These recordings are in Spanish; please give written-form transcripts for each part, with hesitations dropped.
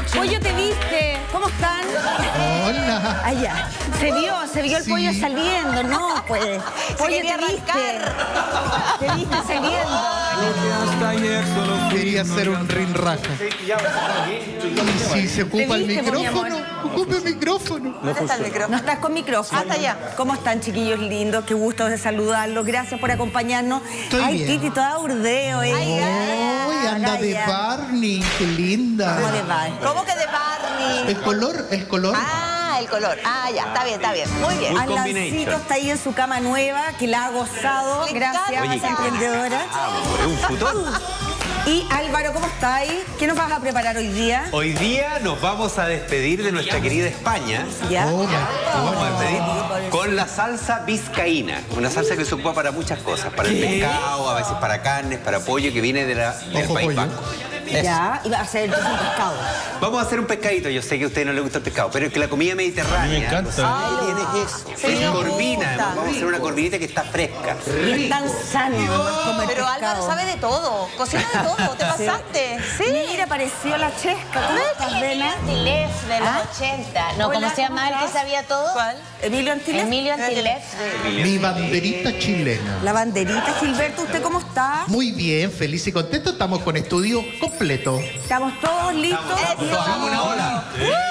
Pollo, ¿te viste? ¿Cómo están? Hola. Allá. Se vio el pollo saliendo, ¿no? Pues. Pollo, ¿te viste? ¿Te viste saliendo? Quería hacer un rinraja. Y si se ocupa el micrófono, ocupe el micrófono. ¿Dónde está el micrófono? No estás con micrófono. Hasta allá. ¿Cómo están, chiquillos lindos? Qué gusto de saludarlos. Gracias por acompañarnos. Estoy Ay, bien. Titi, toda urdeo. Ay, anda de Barney, qué linda. ¿Cómo de Barney? ¿Cómo que de Barney? El color. Ah, el color. Ah, ya, está bien. Muy bien. Alancito está ahí en su cama nueva, que la ha gozado. Me Gracias, encanta. emprendedora. Por un futón. Y Álvaro, ¿cómo está ahí? ¿Qué nos vas a preparar hoy día? Hoy día nos vamos a despedir de nuestra querida España. ¿Ya? Oh, Nos vamos a despedir con la salsa vizcaína. Una salsa que se ocupa para muchas cosas. Para el pescado, a veces para carnes, para pollo, que viene del Ojo, País pollo. Vasco. Eso. Ya, y va a ser entonces un pescado. Vamos a hacer un pescadito. Yo sé que a usted no le gusta el pescado, pero es que la comida mediterránea... A mí me encanta. lo que tiene es eso. Sí, Es me corvina. gusta. Vamos a hacer una corvinita que está fresca. Es tan sano comer Pero pescado. Álvaro sabe de todo. Cocina de todo. ¿Te pasaste? Sí. Mira, apareció la chesca. ¿Cómo estás, Vena? Antilef de los ¿Ah? 80. No, Hola, ¿cómo se llama el ¿cómo que sabía todo? ¿Cuál? Emilio Antilef. Emilio Antilef. Mi banderita chilena. La banderita. Gilberto, ¿usted cómo está? Muy bien, feliz y contento. Estamos con estudio completo. ¿Estamos todos listos? Hagamos una ola.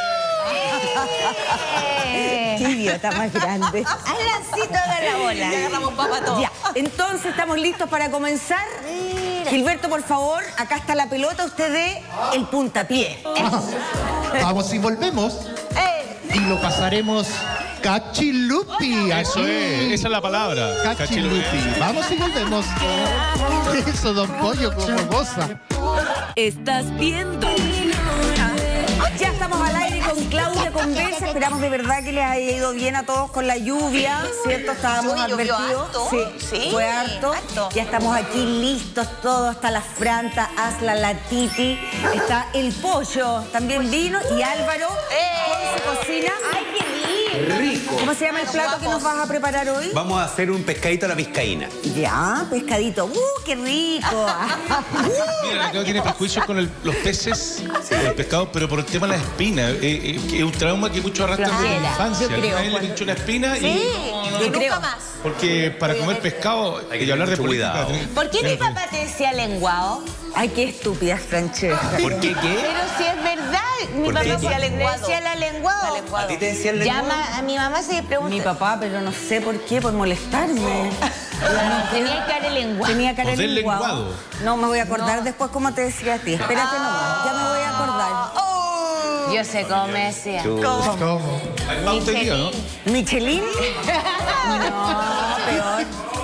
Qué idiota más grande. Alancito, haga la bola. Ya agarramos papa todo. Ya, entonces estamos listos para comenzar. Gilberto, por favor, acá está la pelota, usted dé el puntapié. Vamos y volvemos. Y lo pasaremos cachilupi. Eso es, esa es la palabra. Cachilupi. Vamos y volvemos. Eso, don Pollo, como goza. Estás viendo. Ya estamos al aire con Claudia Conversa. Esperamos de verdad que les haya ido bien a todos con la lluvia, ¿cierto? Estábamos Sí, llovió advertidos. harto. Sí, fue harto. harto. Ya estamos aquí listos todos. Está la Franta, Asla, la Titi. Está el Pollo, también vino. Y Álvaro con su cocina. ¡Ay, qué Rico. ¿Cómo se llama el plato que nos vas a preparar hoy? Vamos a hacer un pescadito a la vizcaína. Ya, pescadito. ¡Qué rico! Mira, acá tiene prejuicios con los peces, el pescado, pero por el tema de la espina. Es un trauma que muchos arrastran desde la Flagela, infancia. yo creo, A él le pinchó una espina y... Yo Nunca creo. más. Porque para comer pescado Hay que y hablar de tener mucho política... cuidado. ¿Por qué mi papá te decía lenguado? Ay, qué estúpida, Francesca. ¿Por qué qué? Pero si es verdad, mi ¿Por papá qué? decía lenguado. Decía la lenguado. ¿A ti te decían lenguado? Llama a mi mamá se le pregunta. Mi papá, pero no sé por qué, por molestarme. Tenía cara de lenguado. Tenía cara ¿O de del lenguado. lenguado? No, me voy a acordar después cómo te decía a ti. Espérate nomás, ya me voy a acordar. Yo sé cómo me decía. ¿Cómo? Ah, usted diga, ¿no? ¿Michelin? No, peor.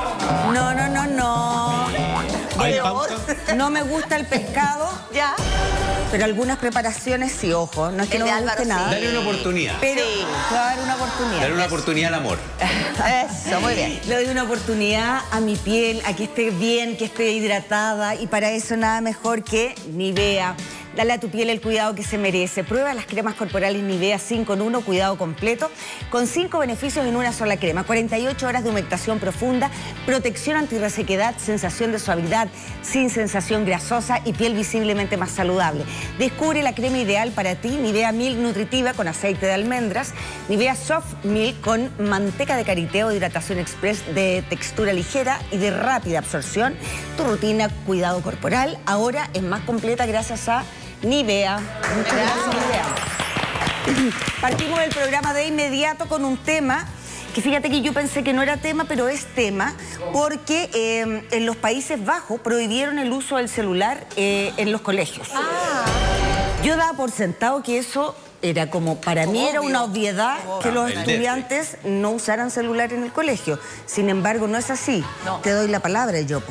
No. ¿Hay pauta? No me gusta el pescado, ¿Ya? pero algunas preparaciones sí, ojo. No es que El no de me Álvaro guste nada. sí. Dale una oportunidad. Pero Sí. te voy a dar una oportunidad. Dale una oportunidad al amor. Eso, muy bien. Le doy una oportunidad a mi piel, a que esté bien, que esté hidratada, y para eso nada mejor que Nivea. Dale a tu piel el cuidado que se merece. Prueba las cremas corporales Nivea 5 en 1, cuidado completo, con 5 beneficios en una sola crema. 48 horas de humectación profunda, protección antirresequedad, sensación de suavidad, sin sensación grasosa y piel visiblemente más saludable. Descubre la crema ideal para ti, Nivea Milk Nutritiva con aceite de almendras, Nivea Soft Milk con manteca de kariteo, hidratación express de textura ligera y de rápida absorción. Tu rutina cuidado corporal ahora es más completa gracias a Nivea. Muchas gracias, Nivea. Partimos el programa de inmediato con un tema que fíjate que yo pensé que no era tema, pero es tema, porque en los Países Bajos prohibieron el uso del celular en los colegios. Yo daba por sentado que eso era como, para mí era una obviedad que los El estudiantes no usaran celular en el colegio. Sin embargo, no es así. No. Te doy la palabra, Yopo.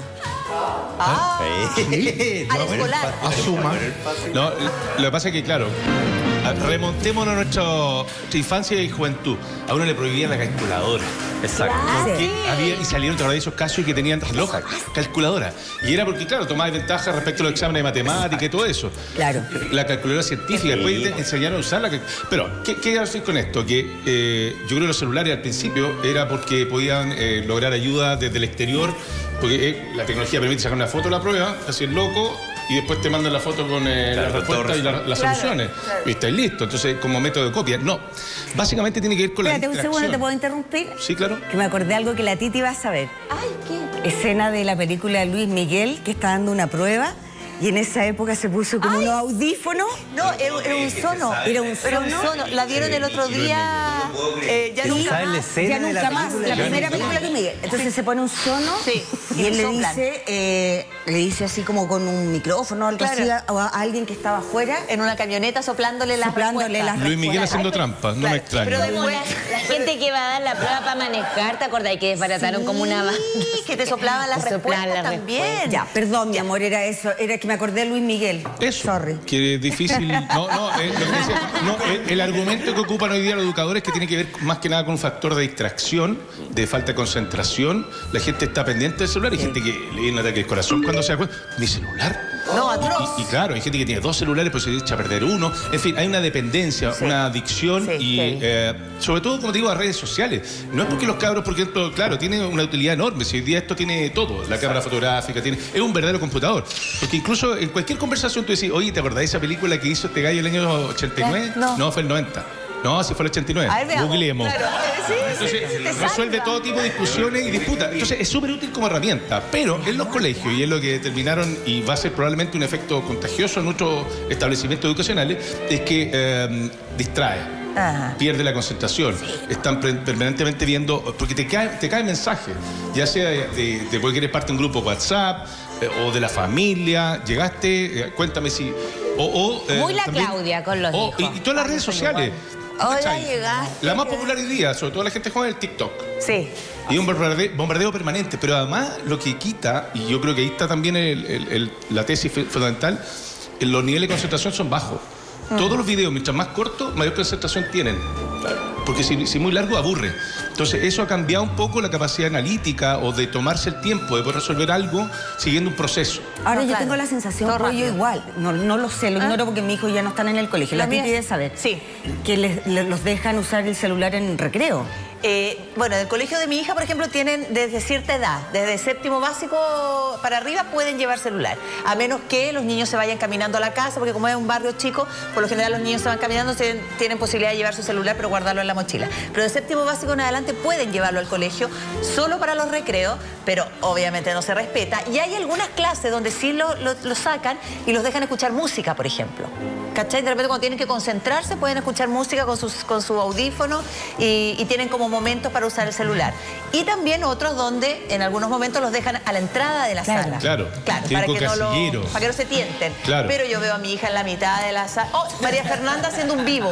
Sí. Al escolar. Asuma. No, lo que pasa es que, claro, remontémonos a nuestra infancia y juventud. A uno le prohibían la calculadora. Exacto. Porque y salieron de esos casos que tenían reloj, calculadora. Y era porque, claro, tomaba ventaja respecto a los exámenes de matemática y todo eso. Claro. La calculadora científica, después te enseñaron a usarla. Pero, ¿qué quiero decir con esto? Que yo creo que los celulares al principio era porque podían lograr ayuda desde el exterior, porque la tecnología permite sacar una foto de la prueba, así el loco, y después te mandan la foto con la respuesta y las soluciones. Y estáis listo. Entonces, como método de copia. No. Básicamente tiene que ver con Espérate la un distracción. segundo, ¿te puedo interrumpir? Sí, claro. Que me acordé algo que la Titi va a saber. Ay, ¿qué? Escena de la película de Luis Miguel, que está dando una prueba, y en esa época se puso como unos audífonos. No, era un sono. Era un Era un sono. La vieron el otro día. Ya Y nunca ¿Sabes la más. escena ya de la nunca más, película? la Yo primera no- película de Luis Miguel. Entonces se pone un sono Sí, y él soplan. le dice así como con un micrófono o algo Claro. así a alguien que estaba afuera, En una camioneta soplándole las soplándole las Luis Miguel respuestas. haciendo trampas, no Claro, me extraña. pero Como la gente que va a dar la prueba para manejar, ¿te acordás que desbarataron como una banda? Sí, que te soplaban las Te soplaban respuestas las también. Ya, perdón, mi amor, era eso. Era que me acordé de Luis Miguel. Eso, Sorry. que es difícil. No, lo que decía, el argumento que ocupan hoy día los educadores que tiene que ver más que nada con un factor de distracción, de falta de concentración. La gente está pendiente del celular. Hay gente que le viene un ataque del corazón cuando se da cuenta. ¿Mi celular? No, atroz. Y claro, hay gente que tiene 2 celulares, pues se echa a perder uno. En fin, hay una dependencia, una adicción Sí, y sí. sobre todo, como te digo, a redes sociales. No es porque los cabros, porque esto, claro, tiene una utilidad enorme. Si hoy día esto tiene todo, la cámara fotográfica, es un verdadero computador. Porque incluso en cualquier conversación tú decís, oye, ¿te acordás de esa película que hizo este gallo el año 89? No. Fue el 90. No, si fue el 89. A ver, veamos. Googleemos. Claro, sí, Entonces, te resuelve salva. todo tipo de discusiones y disputas. Entonces, es súper útil como herramienta. Pero en los colegios, y es lo que determinaron, y va a ser probablemente un efecto contagioso en nuestros establecimientos educacionales, es que distrae. Ajá. Pierde la concentración. Están permanentemente viendo, porque te cae mensaje, ya sea de cualquier parte de un grupo WhatsApp o de la familia. Llegaste, cuéntame si. Muy la también- Claudia con los hijos. Y todas las redes sociales. Hola, ¿Cachai? llegaste. La más popular hoy día, sobre todo la gente joven, es el TikTok. Sí. Y un bombardeo permanente, pero además lo que quita, y yo creo que ahí está también la tesis fundamental, los niveles de concentración son bajos. Todos los videos, mientras más cortos, mayor concentración tienen. Porque si muy largo, aburre. Entonces, eso ha cambiado un poco la capacidad analítica o de tomarse el tiempo de poder resolver algo siguiendo un proceso. Ahora No, yo claro. tengo la sensación, Todo pollo, rápido. igual. No lo sé, lo ignoro porque mis hijos ya no están en el colegio. La Los míos- Titi debe saber. Sí. Que los dejan usar el celular en recreo. Bueno, del colegio de mi hija, por ejemplo, tienen desde cierta edad, desde séptimo básico para arriba, pueden llevar celular. A menos que los niños se vayan caminando a la casa, porque como es un barrio chico, por lo general los niños se van caminando, tienen posibilidad de llevar su celular, pero guardarlo en la mochila. Pero de séptimo básico en adelante pueden llevarlo al colegio, solo para los recreos, pero obviamente no se respeta. Y hay algunas clases donde sí lo sacan y los dejan escuchar música, por ejemplo. ¿Cachai? De repente cuando tienen que concentrarse pueden escuchar música con su audífono y tienen como momentos para usar el celular. Y también otros donde en algunos momentos los dejan a la entrada de la Claro. sala. Claro. Claro, Tienen para que, casillero. para que no se tienten. Claro. Pero yo veo a mi hija en la mitad de la sala. ¡Oh! María Fernanda haciendo un vivo.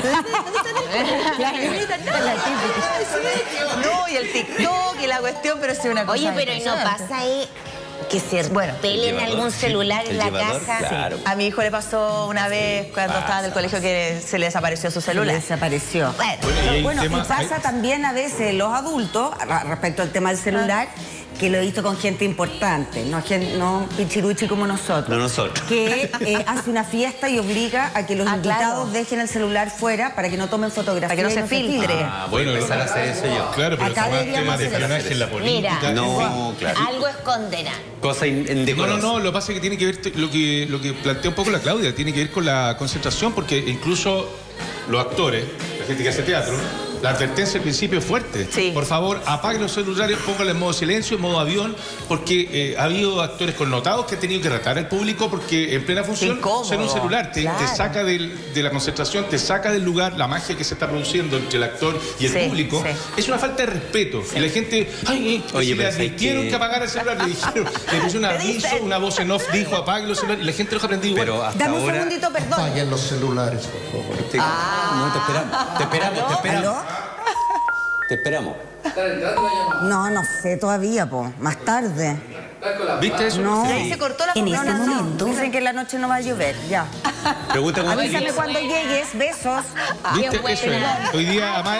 No, y el TikTok y la cuestión, pero es una cosa. Oye, pero ¿y no impresionante. pasa ahí que se Bueno, pelen algún celular en la casa? Claro. A mi hijo le pasó una vez cuando estaba en el colegio que se le desapareció su Se celular. desapareció. Bueno, Bueno, y hay Bueno, y temas- pasa hay- también a veces los adultos, respecto al tema del celular, que lo he visto con gente importante, no pichiruchi como nosotros. No nosotros. Que hace una fiesta y obliga a que los invitados claro. dejen el celular fuera para que no tomen fotografías. Para que no y se filtre. Voy a empezar a hacer eso yo. Claro, pero Acá además deberíamos temas de hacer eso. espionaje en la política. Mira, No, claro. algo es condenar. Cosa No, indecorosa. lo que pasa es que tiene que ver lo que plantea un poco la Claudia, tiene que ver con la concentración, porque incluso los actores, la gente que hace teatro, la advertencia al principio es fuerte. Sí. Por favor, apaguen los celulares, pónganlos en modo silencio, en modo avión, porque ha habido actores connotados que han tenido que retar al público porque en plena función incómodo, son un celular, te claro. saca de la concentración, te saca del lugar, la magia que se está produciendo entre el actor y el Sí, público. sí. Es una falta de respeto. Y la gente, Oye, si le pero ¿sabes advirtieron qué? que apagara el celular, le dijeron, le puso un Te aviso, dicen. una voz en off dijo apague los celulares y la gente los aprendió igual. Pero hasta Dame un ahora. segundito, perdón. Apaguen los celulares, por favor. No, te esperamos. Te esperamos, te ¿Aló? esperamos. Te esperamos. No sé todavía, po. Más tarde. ¿Viste eso? No. Y ahí se cortó la En este comunicación. momento. Dicen que en la noche no va a llover, ya. Pregunta con Avísame cuando llegues, besos. ¿Viste? Qué Eso buena. es. Hoy día, además,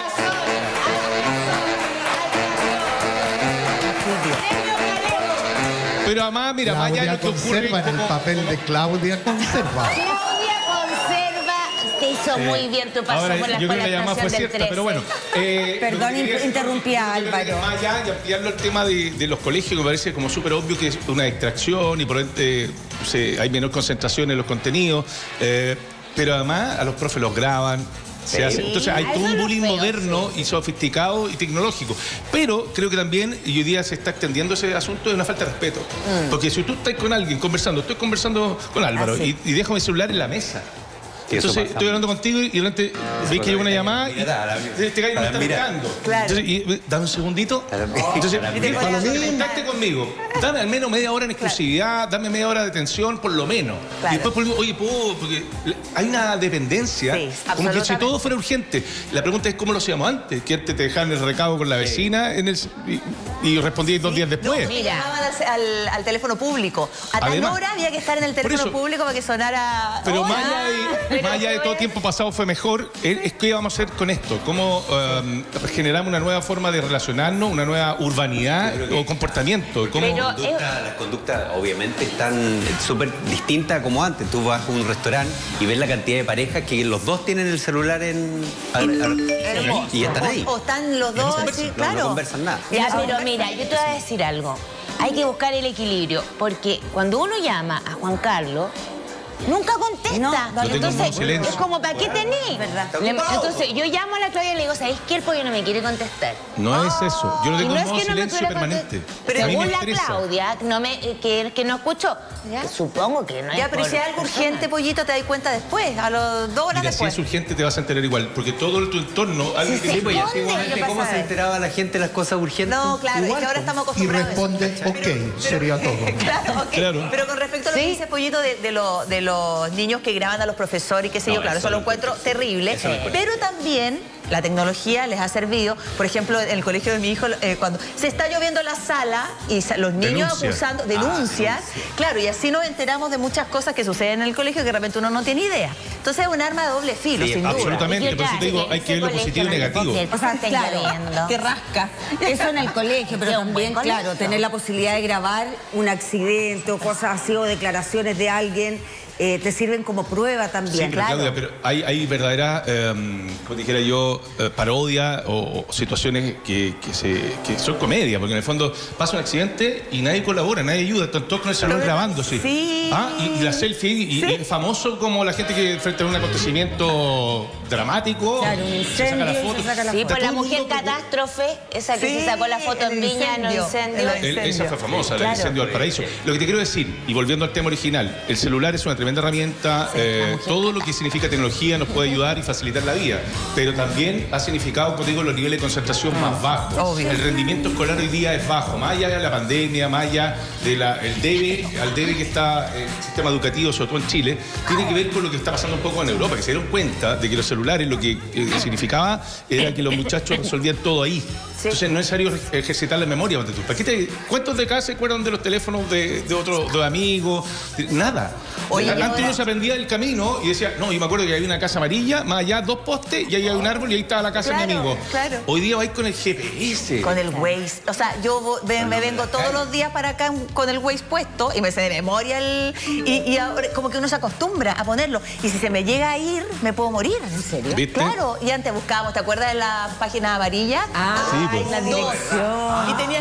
pero además, mira, más allá de Claudia lo que ocurre conserva en el como- papel de Claudia, conserva. Claudia conserva, te hizo muy bien tu paso Ahora, por la yo creo que la llamada fue estación del cierta, 13. pero bueno. Perdón, interrumpí a Álvaro. Más allá y ampliarlo el tema de los colegios, que me parece como súper obvio que es una distracción y por ende hay menor concentración en los contenidos, pero además a los profes los graban. Entonces hay todo un bullying moderno y sofisticado y tecnológico. Pero creo que también, y hoy día se está extendiendo ese asunto de una falta de respeto. Porque si tú estás con alguien conversando, estoy conversando con Álvaro y dejo mi celular en la mesa. Entonces estoy hablando contigo y durante veis que hay una llamada y este gallo me está mirando. Claro. Entonces, dame un segundito. Entonces, contacte conmigo. Dame al menos media hora en exclusividad, dame media hora de atención, por lo menos. Claro. Y después, oye, porque hay una dependencia, Sí, como que si absolutamente. todo fuera urgente. La pregunta es cómo lo hacíamos antes, que antes te dejaban el recado con la vecina y respondías 2 días después. No, Mira. llamaban al teléfono público. A tal Además, hora había que estar en el teléfono eso. público para que sonara... Pero Hola. más allá de todo tiempo pasado fue mejor, es qué vamos a hacer con esto, cómo generamos una nueva forma de relacionarnos, una nueva urbanidad o comportamiento. Cómo... Pero- Las conductas obviamente están súper distintas como antes. Tú vas a un restaurante y ves la cantidad de parejas que los dos tienen el celular y están ahí. O están los dos así, claro. No conversan nada. Ya, pero mira, yo te voy a decir algo. Hay que buscar el equilibrio, porque cuando uno llama a Juan Carlos, nunca contesta. No, tengo Entonces, un silencio. es como, ¿para qué tenés? ¿Verdad? Entonces, yo llamo a la Claudia y le digo, ¿sabéis qué? El pollo no me quiere contestar. No es eso, yo lo Y tengo no en es modo que no me silencio quiera permanente. contestar. Pero A mí me según la estresa. Claudia, que no escuchó, supongo que no es Ya, pero por si es algo persona. urgente, Pollito, te das cuenta después, a los 2 horas Mira, si después. es urgente te vas a enterar igual, porque todo tu entorno... alguien que sí, dice, sí. Antiguamente, ¿cómo se enteraba la gente de las cosas urgentes? No, claro, es que ahora estamos Y acostumbrados a eso. responde, ok, sería todo. Claro, ok. Claro. Pero con respecto a lo que dice Pollito de los niños que graban a los profesores y qué sé yo, claro, eso lo encuentro terrible. Pero también la tecnología les ha servido. Por ejemplo, en el colegio de mi hijo, cuando se está lloviendo en la sala y los niños Denuncia. acusando, denuncias, claro, y así nos enteramos de muchas cosas que suceden en el colegio que de repente uno no tiene idea. Entonces es un arma de doble filo, Sí, sin duda. absolutamente, por eso te digo, hay que ver lo positivo y negativo. O sea, claro, que rasca. Eso en el colegio, pero Sí, un buen también, claro, colegio. tener la posibilidad de grabar un accidente o cosas así, o declaraciones de alguien, te sirven como prueba Sí, también. pero Claudia, pero hay verdaderas, como dijera yo, parodia o situaciones que son comedia, porque en el fondo pasa un accidente y nadie colabora, nadie ayuda, están todos con el celular grabando, sí. Sí. Y la selfie, y es famoso como la gente que frente a un acontecimiento dramático, Claro, un se saca la incendio y foto. se saca la Sí, foto. por la Todo el mujer mundo catástrofe, esa que Sí, se sacó la foto en el Viña, en incendio. los incendios. Esa fue famosa, el incendio del paraíso. Lo que te quiero decir, y volviendo al tema original, el celular es una tremenda herramienta, todo lo que significa tecnología nos puede ayudar y facilitar la vida, pero también ha significado, como te digo, los niveles de concentración más bajos. Obvio. El rendimiento escolar hoy día es bajo, más allá de la pandemia, más allá del debe que está el sistema educativo, sobre todo en Chile, tiene que ver con lo que está pasando un poco en Europa, que se dieron cuenta de que los celulares lo que significaba era que los muchachos resolvían todo ahí. Entonces no es necesario ejercitar la memoria. ¿Cuántos de acá se acuerdan de los teléfonos de otros de amigos? Nada. Oye, Antes uno se aprendía el camino y decía, no, yo me acuerdo que había una casa amarilla, más allá 2 postes y ahí hay un árbol y ahí estaba la casa de mi Claro, amigo. claro. Hoy día vais con el GPS. Con el Waze. O sea, yo me vengo todos los días para acá con el Waze puesto y me sé de memoria y ahora como que uno se acostumbra a ponerlo. Y si se me llega a ir, me puedo morir. ¿En serio? ¿Viste? Claro. Y antes buscábamos, ¿te acuerdas de la página amarilla? Sí, pues. la dirección. Y tenías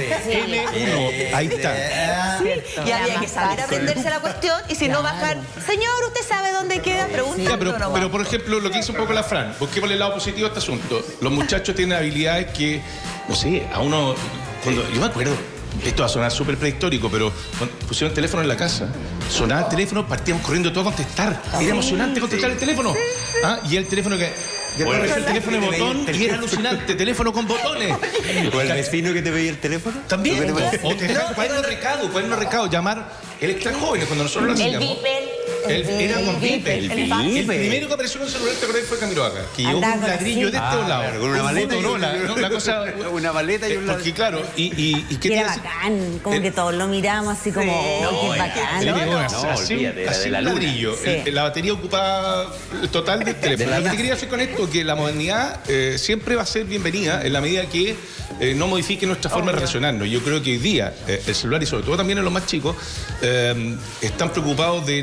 L1, ahí está. y había que saber aprenderse la cuestión y si no bajar, señor, ¿usted sabe dónde queda? Pregúntale. Ya, pero por ejemplo, lo que hizo un poco la Fran, busquemos el lado positivo de este asunto. Los muchachos tienen habilidades que, no sé, a uno, yo me acuerdo, esto va a sonar súper prehistórico, pero cuando pusieron el teléfono en la casa, sonaba el teléfono, partíamos corriendo todos a contestar. Era emocionante contestar el teléfono. Y el teléfono que... Ya apareció el teléfono de botón y era alucinante, teléfono con botones. ¿O el vecino que te pedía el teléfono? También, o te dejaban cuaderno recado, llamar Electra Jóvenes cuando nosotros lo El hacíamos. Viper. Era con Viper. El El primero que apareció con celular, te acordás, fue Camiroaga, que llegó con Andaba un con ladrillo de este lado. Con una maleta y Motorola, ¿no? La cosa, una maleta y un porque claro, y ¿qué Y te era iba a decir? bacán, como que todos lo miramos así como, oh, qué bacán. Él llegó no, así olvídate, era de la un luna. ladrillo. Sí. La batería ocupaba el total del teléfono. Lo que te quería decir con esto, que la modernidad siempre va a ser bienvenida en la medida que no modifique nuestra forma de relacionarnos. Yo creo que hoy día el celular, y sobre todo también en los más chicos, están preocupados de la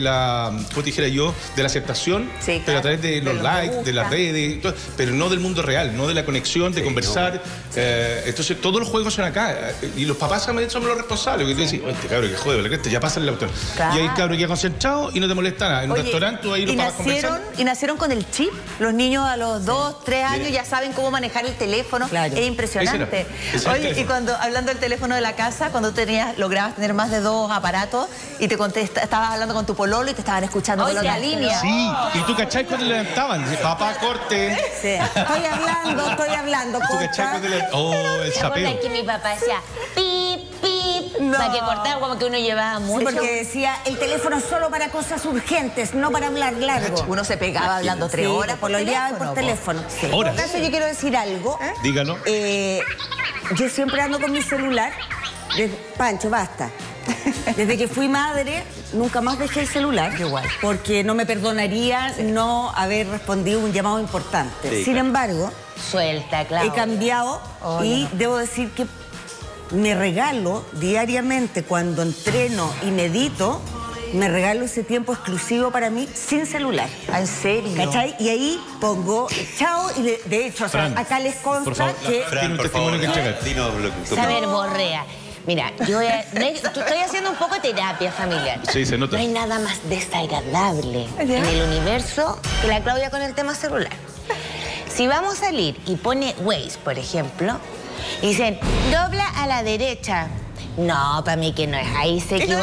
¿cómo te dijera yo? De la aceptación, Sí, pero claro. a través de los los likes, me de las gusta. redes, y todo, pero no del mundo real, no de la conexión, de conversar. Entonces, todos los juegos son acá. Y los papás también somos los responsables. Porque tú dices, este cabro que jode, la cresta, ya pasa el autor. Claro. Y hay cabro que ya concentrado y no te molesta nada. En un Oye, restaurante, tú ahí los papás conversando. y nacieron con el chip. Los niños a los 2, 3 años ya saben cómo manejar el teléfono. Claro. Es impresionante. Ese era el Oye, y teléfono. cuando, hablando del teléfono de la casa, cuando lograbas tener más de 2 aparatos y te estabas hablando con tu pololo y te estaban escuchando por la otra línea. Sí, y tú cachai cuando le levantaban. Dice, papá, corte. Sí. Estoy hablando. Tú cachai cuando le oh, el ¿Te acuerdas sapeo. que mi papá decía pip, pip? Para que cortara, como que uno llevaba Sí, mucho. porque decía, el teléfono es solo para cosas urgentes, no para hablar largo. Uno se pegaba hablando 3 Sí, horas por lo enviaban teléfono. por teléfono. En Horas. todo caso, yo quiero decir algo. Dígalo. Yo siempre ando con mi celular. Pancho, basta. Desde que fui madre, nunca más dejé el celular. Igual. Porque no me perdonaría no haber respondido un llamado importante. Sí, Sin claro. embargo, Suelta, claro. he cambiado y debo decir que me regalo diariamente cuando entreno y medito, me regalo ese tiempo exclusivo para mí sin celular. ¿En serio? ¿Cachai? Y ahí pongo chao y de hecho, o sea, Fran, acá les por consta favor, que... Tiene un testimonio que entregar. Dinos lo que tú- Saber borrea. Mira, yo estoy haciendo un poco de terapia familiar. Sí, se nota. No hay nada más desagradable en el universo que la Claudia con el tema celular. Si vamos a salir y pone Waze, por ejemplo, y dicen, dobla a la derecha. No, para mí que no es. Ahí se equivocó.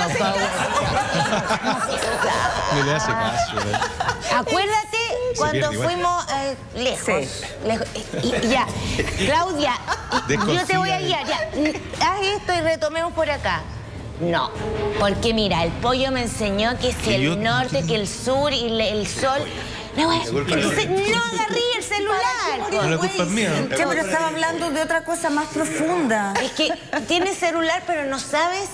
No le hace caso. Acuérdate cuando pierde igual. fuimos lejos. Sí. Lejos. Y ya, Claudia, yo te voy a Desconfía. guiar. Ya, haz esto y retomemos por acá. No, porque mira, el pollo me enseñó que si Y yo- el norte, que el sur y el sol. No, entonces no agarré el celular. No, la culpa es mía. Che, pero estaba hablando de otra cosa más profunda. Es que tienes celular, pero no sabes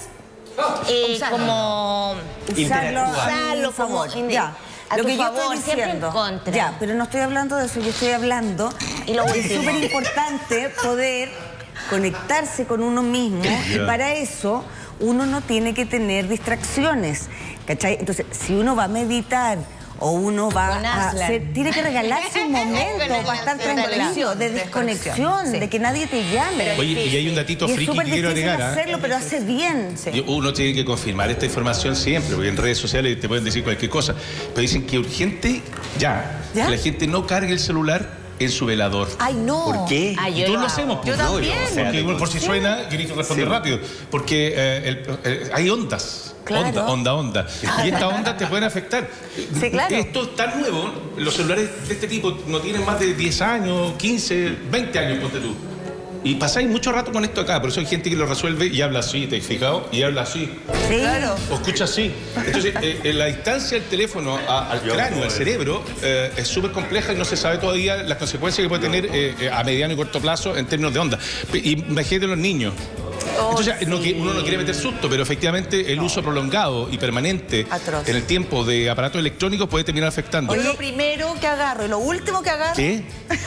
cómo Usarlo a usarlo mi favor. como Ya. a Lo tu que yo favor, estoy siempre en diciendo. contra. Ya, pero no estoy hablando de eso, yo estoy hablando Y lo que es último. súper importante poder conectarse con uno mismo y para eso uno no tiene que tener distracciones, ¿cachai? Entonces, si uno va a meditar o uno va Con a Aslan. hacer, tiene que regalarse un momento para estar tranquilo, de desconexión, de que nadie te llame. Oye, y hay un datito Y es friki súper que quiero difícil agregar. ¿Ah? hacerlo, pero hace bien. Uno tiene que confirmar esta información siempre, porque en redes sociales te pueden decir cualquier cosa. Pero dicen que urgente, ¿Ya? que la gente no cargue el celular en su velador. Ay, no. ¿Por qué? Ah, Y yo todos lo lo hago. hacemos. Yo pues. también. o sea, Porque bueno, por si suena, queréis que responder rápido. Porque hay ondas. Claro. Onda. Y estas ondas te pueden afectar. Sí, claro. Esto es tan nuevo. Los celulares de este tipo no tienen más de 10 años, 15, 20 años, ponte tú. Y pasáis mucho rato con esto acá. Por eso hay gente que lo resuelve y habla así, ¿te has fijado? Y habla así. Sí. Claro. O escucha así. Entonces, la distancia del teléfono al cráneo, al cerebro, es súper compleja y no se sabe todavía las consecuencias que puede tener a mediano y corto plazo en términos de onda. Imagínate los niños. Entonces, uno no quiere meter susto, pero efectivamente el uso prolongado y permanente Atroz. en el tiempo de aparatos electrónicos puede terminar afectando. Yo lo primero que agarro y lo último que agarro. ¿Qué?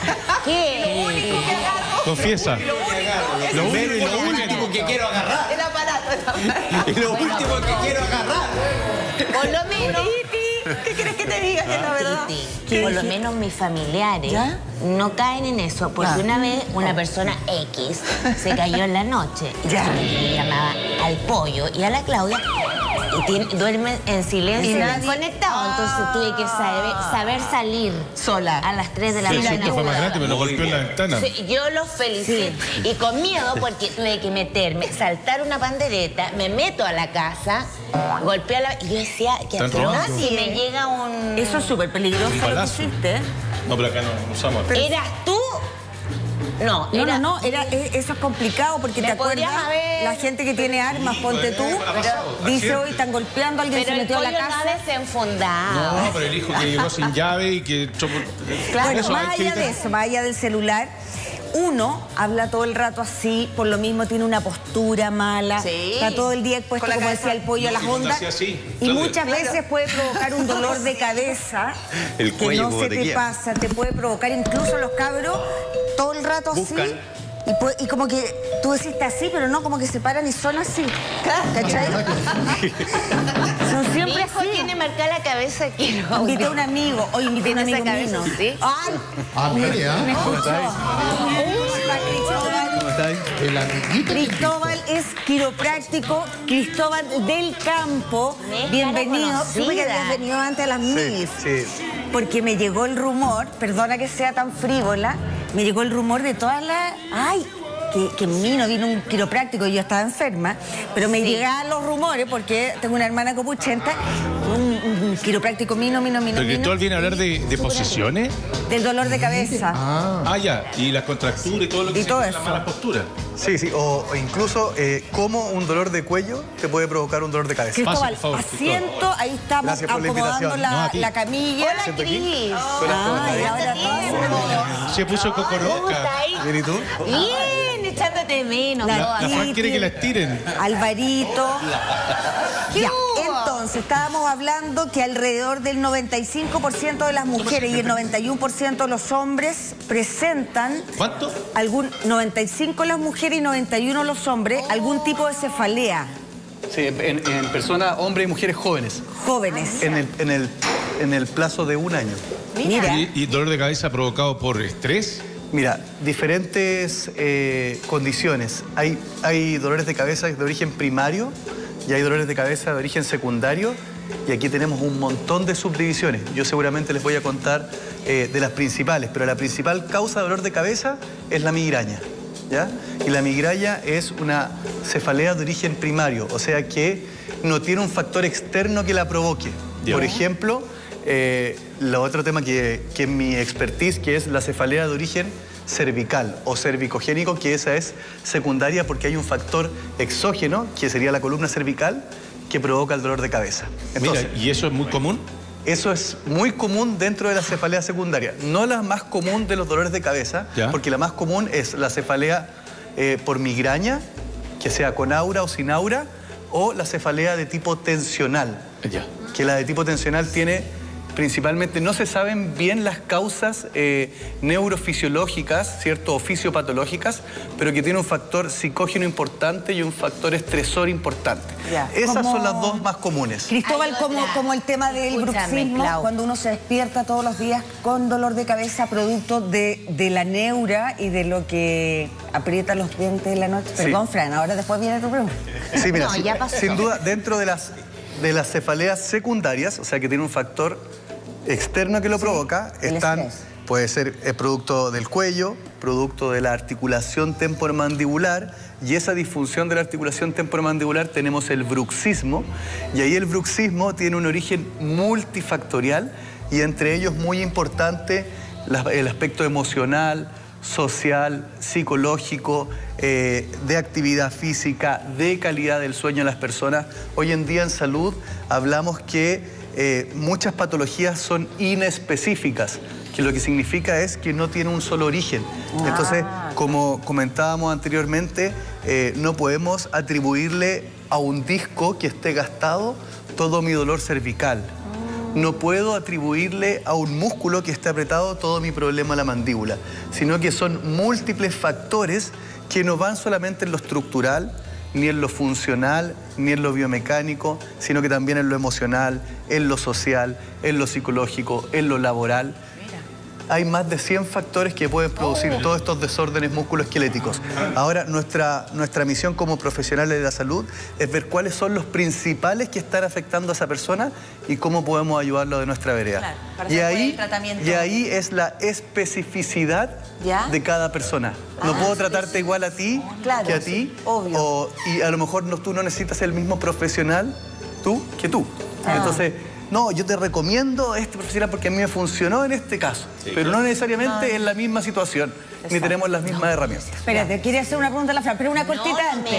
¿Qué? Confiesa. Lo primero y lo último que quiero agarrar. El aparato. Y lo último que quiero agarrar. Por lo menos. ¿Qué quieres que te diga? Es la verdad. Titi, por lo menos mis familiares ¿Ya? no caen en eso, porque una vez una persona X se cayó en la noche y Ya. le llamaba al pollo y a la Claudia y duermen en silencio Y y nadie- desconectados. Entonces tuve que saber salir Sola. a las 3 de la El mañana. susto fue más grande, pero no golpeó en la ventana. Sí, yo los felicito. Y con miedo, porque tuve que meterme, saltar una pandereta, me meto a la casa, golpeo la... Y yo decía, que Están atroz robando. si me llega un... Eso es súper peligroso Un lo que balazo. hiciste. No, pero acá no usamos. ¿Eras tú? No, era... No, eso es complicado porque Me te acuerdas, podrías haber- la gente que tiene armas, ponte tú, ha pasado, dice accidente. hoy están golpeando, alguien Pero se el metió a pollo la no casa. ha desenfundado. No, pero el hijo que llegó sin llave y que echó por... Bueno, Eso, más hay que allá de evitar. eso, más allá del celular, uno habla todo el rato así, por lo mismo tiene una postura mala, Sí. está todo el día expuesto, Con la como cabeza. decía el pollo, a las Y cuando ondas. hacía así, Y Claudia. muchas veces puede provocar un dolor de cabeza El que cuello no como se te te queda. pasa, te puede provocar incluso los cabros todo el rato Buscan. así. Y como que tú deciste así, pero no, como que se paran y son así. ¿Cachai? Son Siempre Mi hijo así. tiene marcada la cabeza que no. Invité a un amigo, hoy invité a un amigo cabeza, mío. ¿sí? ¡Ay! Ah, mire, Me escuchó. el amiguito. Cristóbal es quiropráctico, Cristóbal del Campo. Me Bienvenido. cara Supe que habías conocida. venido antes a las MIS. Sí. Porque me llegó el rumor, perdona que sea tan frívola, me llegó el rumor de todas las... ¡Ay! Que en mí no vino un quiropráctico y yo estaba enferma, pero me llegaban los rumores porque tengo una hermana copuchenta, un quiropráctico mino. Pero Cristóbal viene a hablar de posiciones. Del dolor de cabeza. Ah, ya. Y la contractura y todo lo que Y todo significa eso. la mala postura. Sí, o incluso cómo un dolor de cuello te puede provocar un dolor de cabeza. Cristóbal, Pase, por favor, asiento, ahí estamos Gracias por la acomodando invitación. No, a ti. la camilla. Hola, Siento aquí. Cris. Ay, ahora todo. Se puso ¿Cómo cocoroca. estáis? ¿Bien y tú? Bien, echándote de menos. La- toda. La Fran quiere que la estiren. Alvarito. ¿Qué Ya, hubo? entonces estábamos hablando que alrededor del 95% de las mujeres y el 91% de los hombres presentan ¿Cuánto? 95 las mujeres y 91 los hombres, algún tipo de cefalea. Sí, en personas, hombres y mujeres jóvenes, Jóvenes. en el plazo de un año. Mira. ¿Y dolor de cabeza provocado por estrés? Mira, diferentes condiciones. Hay dolores de cabeza de origen primario y hay dolores de cabeza de origen secundario. Y aquí tenemos un montón de subdivisiones. Yo seguramente les voy a contar de las principales, pero la principal causa de dolor de cabeza es la migraña, ¿ya? Y la migraña es una cefalea de origen primario, o sea que no tiene un factor externo que la provoque. Ya. Por ejemplo, lo otro tema que es mi expertise, que es la cefalea de origen cervical o cervicogénico, que esa es secundaria porque hay un factor exógeno, que sería la columna cervical, que provoca el dolor de cabeza. Entonces, Mira, ¿y eso es muy común? eso es muy común dentro de la cefalea secundaria. No la más común de los dolores de cabeza, ¿Ya? porque la más común es la cefalea por migraña, que sea con aura o sin aura, o la cefalea de tipo tensional, Ya. que la de tipo tensional tiene principalmente, no se saben bien las causas neurofisiológicas, ¿cierto? O fisiopatológicas, pero que tiene un factor psicógeno importante y un factor estresor importante. Ya. Esas Como- son las dos más comunes. Cristóbal, Hay otra. como el tema del Escúchame, bruxismo, Clau. cuando uno se despierta todos los días con dolor de cabeza producto de la neura y de lo que aprieta los dientes de la noche. Sí. Perdón, Fran, ahora después viene tu pregunta. Sí, mira, No, ya pasó. sin duda, dentro de las cefaleas secundarias, o sea, que tiene un factor externo que lo provoca, el están, estrés. puede ser producto del cuello, producto de la articulación temporomandibular, y esa disfunción de la articulación temporomandibular tenemos el bruxismo, y ahí el bruxismo tiene un origen multifactorial, y entre ellos muy importante el aspecto emocional, social, psicológico, de actividad física, de calidad del sueño de las personas. Hoy en día en salud hablamos que muchas patologías son inespecíficas, que lo que significa es que no tiene un solo origen. Entonces, como comentábamos anteriormente, no podemos atribuirle a un disco que esté gastado todo mi dolor cervical. No puedo atribuirle a un músculo que esté apretado todo mi problema en la mandíbula, sino que son múltiples factores que no van solamente en lo estructural, ni en lo funcional, ni en lo biomecánico, sino que también en lo emocional, en lo social, en lo psicológico, en lo laboral. Hay más de 100 factores que pueden producir todos estos desórdenes musculoesqueléticos. Ahora, nuestra misión como profesionales de la salud es ver cuáles son los principales que están afectando a esa persona y cómo podemos ayudarlo de nuestra vereda. Claro, para hacer buen tratamiento. Y ahí es la especificidad ¿Ya? de cada persona. No puedo tratarte igual a ti Claro, que a ti. obvio. Y a lo mejor tú no necesitas el mismo profesional que tú. Entonces, no, yo te recomiendo a este profesional porque a mí me funcionó en este caso. Pero no necesariamente en la misma situación, ni tenemos las mismas herramientas. Espérate, quería hacer una pregunta a la Fran, pero una cortita No, antes.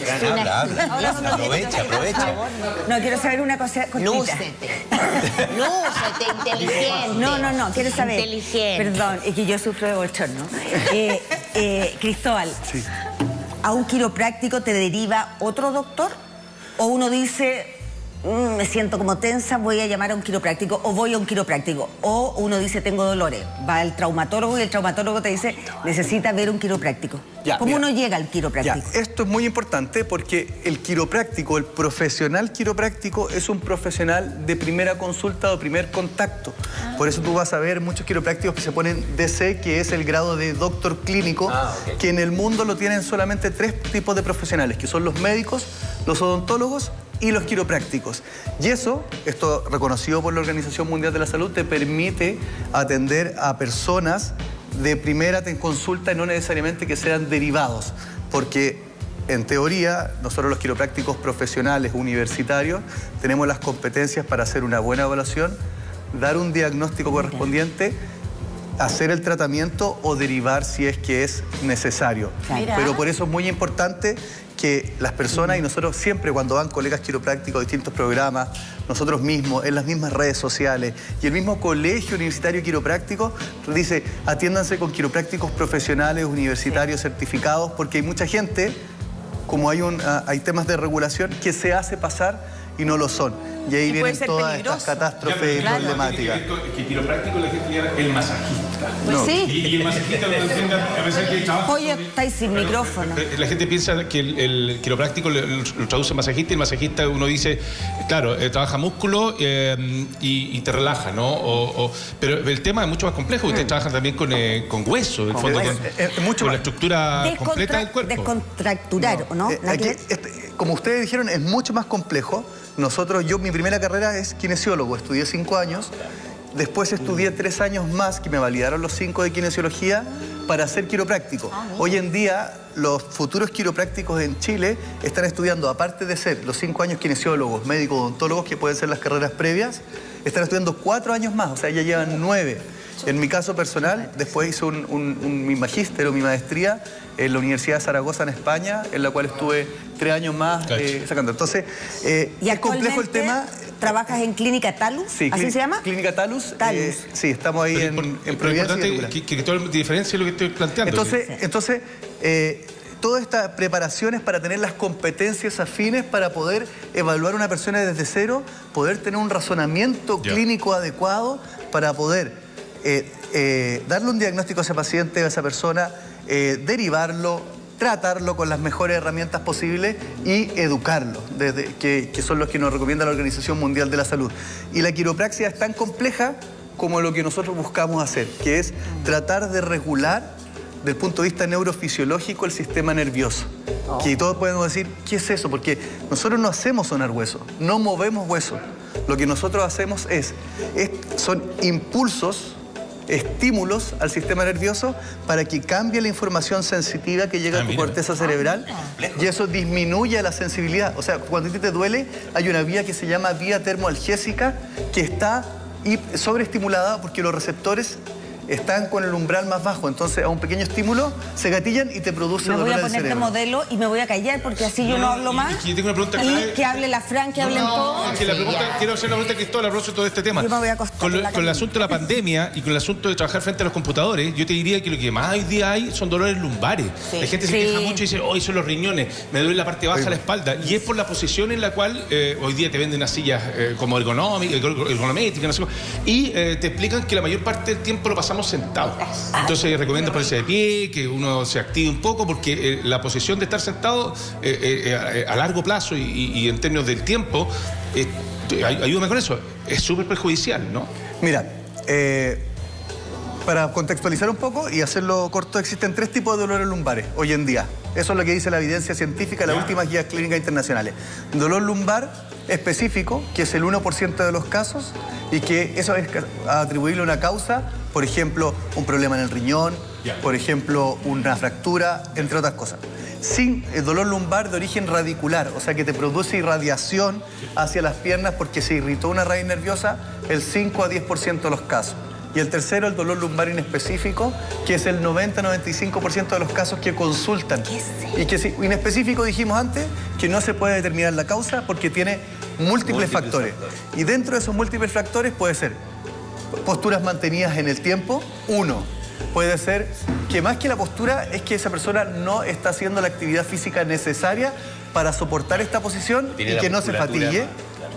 Aprovecha. No, quiero saber una cosa cortita. Lúcete. Lúcete, inteligente. No, quiero saber. Inteligente. Perdón, es que yo sufro de bochorno. Cristóbal, Sí. ¿a un quiropráctico te deriva otro doctor? ¿O uno dice, me siento como tensa, voy a llamar a un quiropráctico o voy a un quiropráctico. O uno dice, tengo dolores, va al traumatólogo y el traumatólogo te dice, necesita ver un quiropráctico. ¿Cómo uno llega al quiropráctico? Esto es muy importante porque el quiropráctico, el profesional quiropráctico es un profesional de primera consulta o primer contacto. Por eso tú vas a ver muchos quiroprácticos que se ponen DC, que es el grado de doctor clínico, que en el mundo lo tienen solamente 3 tipos de profesionales, que son los médicos, los odontólogos y los quiroprácticos. Y esto reconocido por la Organización Mundial de la Salud, te permite atender a personas de primera consulta y no necesariamente que sean derivados, porque en teoría nosotros los quiroprácticos profesionales universitarios tenemos las competencias para hacer una buena evaluación, dar un diagnóstico correspondiente, hacer el tratamiento o derivar si es que es necesario. Pero por eso es muy importante que las personas, y nosotros siempre cuando van colegas quiroprácticos a distintos programas, nosotros mismos, en las mismas redes sociales, y el mismo colegio universitario quiropráctico dice, atiéndanse con quiroprácticos profesionales, universitarios, certificados, porque hay mucha gente, como hay temas de regulación, que se hace pasar y no lo son. Y ahí vienen todas estas catástrofes y problemáticas. Que quiropráctico la gente llama el masajista. Pues sí. Y el masajista a veces que trabaja. Oye, estáis sin micrófono. La gente piensa que el quiropráctico lo traduce masajista, y el masajista uno dice, claro, trabaja músculo y te relaja, ¿no? Pero el tema es mucho más complejo. Ustedes trabajan también con hueso, en el fondo, con la estructura completa del cuerpo. Descontracturar, ¿no? Como ustedes dijeron, es mucho más complejo. Mi primera carrera es kinesiólogo, estudié 5 años, después estudié 3 años más, que me validaron los 5 de kinesiología, para ser quiropráctico. Hoy en día, los futuros quiroprácticos en Chile están estudiando, aparte de ser los 5 años kinesiólogos, médicos, odontólogos, que pueden ser las carreras previas, están estudiando 4 años más, o sea, ya llevan 9. En mi caso personal, después hice mi magíster o mi maestría en la Universidad de Zaragoza, en España, en la cual estuve 3 años más sacando. Entonces, es complejo el tema. ¿Trabajas en Clínica Talus? Sí, ¿así se llama? Clínica Talus. Sí, estamos ahí en Providencia. Lo importante que todo diferencia lo que estoy planteando. Entonces todas estas preparaciones para tener las competencias afines para poder evaluar a una persona desde cero, poder tener un razonamiento clínico adecuado para poder darle un diagnóstico a ese paciente, a esa persona, derivarlo, tratarlo con las mejores herramientas posibles y educarlo, que son los que nos recomienda la Organización Mundial de la Salud. Y la quiropraxia es tan compleja como lo que nosotros buscamos hacer, que es tratar de regular desde el punto de vista neurofisiológico el sistema nervioso. Que todos podemos decir, ¿qué es eso? Porque nosotros no hacemos sonar hueso, no movemos hueso. Lo que nosotros hacemos son impulsos, estímulos al sistema nervioso para que cambie la información sensitiva que llega a tu corteza cerebral y eso disminuye la sensibilidad. O sea, cuando a ti te duele, hay una vía que se llama vía termoalgésica que está sobreestimulada porque los receptores están con el umbral más bajo, entonces a un pequeño estímulo se gatillan y te produce dolor del cerebro. Me voy a poner de modelo y me voy a callar porque así yo no hablo más. Yo tengo una pregunta y que hable la Fran, que hablen todos. Quiero hacer una pregunta a Cristóbal a propósito de todo este tema. Yo me voy a acostar con el asunto de la pandemia y con el asunto de trabajar frente a los computadores, yo te diría que lo que más hoy día hay son dolores lumbares. La gente se queja mucho y dice, hoy son los riñones, me duele la parte baja de la espalda. Y es por la posición en la cual hoy día te venden unas sillas como ergonométricas, no sé cómo, y te explican que la mayor parte del tiempo lo pasamos sentados. Entonces recomiendo ponerse de pie, que uno se active un poco, porque la posición de estar sentado a largo plazo y en términos del tiempo, ayúdame con eso, es súper perjudicial, ¿no? Mira, para contextualizar un poco y hacerlo corto, existen 3 tipos de dolores lumbares hoy en día. Eso es lo que dice la evidencia científica, las últimas guías clínicas internacionales. Dolor lumbar específico, que es el 1% de los casos, y que eso es atribuirle una causa, por ejemplo, un problema en el riñón, por ejemplo, una fractura, entre otras cosas. Sin el dolor lumbar de origen radicular, o sea que te produce irradiación hacia las piernas porque se irritó una raíz nerviosa, el 5 a 10% de los casos. Y el tercero, el dolor lumbar inespecífico, que es el 90-95% de los casos que consultan. Y que inespecífico dijimos antes que no se puede determinar la causa porque tiene múltiples factores. Y dentro de esos múltiples factores puede ser posturas mantenidas en el tiempo, puede ser que más que la postura es que esa persona no está haciendo la actividad física necesaria para soportar esta posición y que no se fatigue.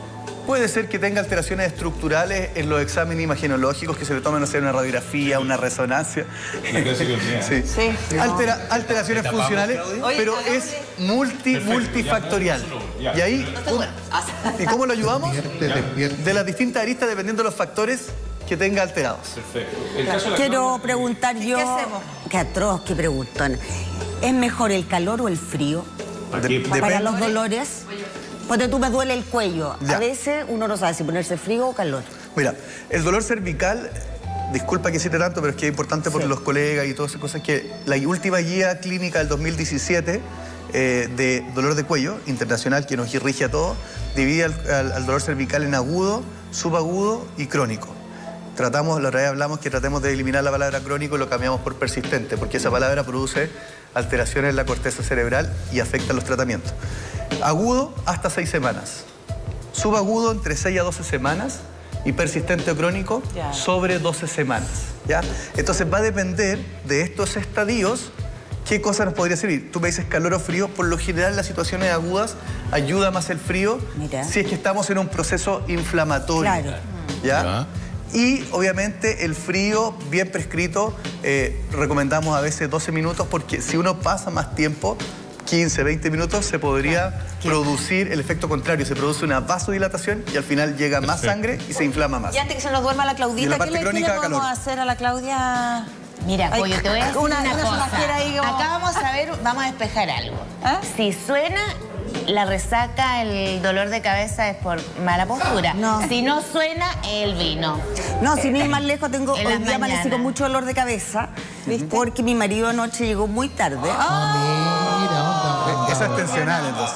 Puede ser que tenga alteraciones estructurales en los exámenes imagenológicos que se le tomen, no sé, una radiografía, una resonancia. Sí. Alteraciones funcionales, pero es multifactorial. Y ahí, ¿y cómo lo ayudamos? De las distintas aristas dependiendo de los factores que tenga alterados. Perfecto. Quiero preguntar yo... ¿Qué hacemos? Qué atroz, qué preguntón. ¿Es mejor el calor o el frío para los dolores? Porque tú me duele el cuello. Ya. A veces uno no sabe si ponerse frío o calor. Mira, el dolor cervical, disculpa que cite tanto, pero es que es importante por los colegas y todas esas cosas, que la última guía clínica del 2017 de dolor de cuello internacional, que nos rige a todos, divide al dolor cervical en agudo, subagudo y crónico. La otra vez hablamos que tratemos de eliminar la palabra crónico y lo cambiamos por persistente, porque esa palabra produce alteraciones en la corteza cerebral y afecta los tratamientos. Agudo, hasta 6 semanas. Subagudo, entre 6 a 12 semanas. Y persistente o crónico, sobre 12 semanas. ¿Ya? Entonces va a depender de estos estadios qué cosa nos podría servir. Tú me dices calor o frío. Por lo general, en las situaciones agudas ayuda más el frío. Mira. Si es que estamos en un proceso inflamatorio. Claro. ¿Ya? Y obviamente el frío bien prescrito, recomendamos a veces 12 minutos, porque si uno pasa más tiempo, 15, 20 minutos, se podría producir el efecto contrario. Se produce una vasodilatación y al final llega más sangre y se inflama más. Y antes que se nos duerma la Y Claudita, la parte ¿qué le crónica, podemos calor. hacer a la Claudia? Mira, Ay, Pollo, te voy a decir una una cosa. sonajera ahí como- Acá vamos a ver, vamos a despejar algo. ¿Ah? Si suena la resaca, el dolor de cabeza es por mala postura. No. Si no suena, el vino. No, sin ir más lejos, tengo En hoy las día amanecí mañanas. con mucho dolor de cabeza, porque mi marido anoche llegó muy tarde. Mira, onda. Esa es tensional, entonces.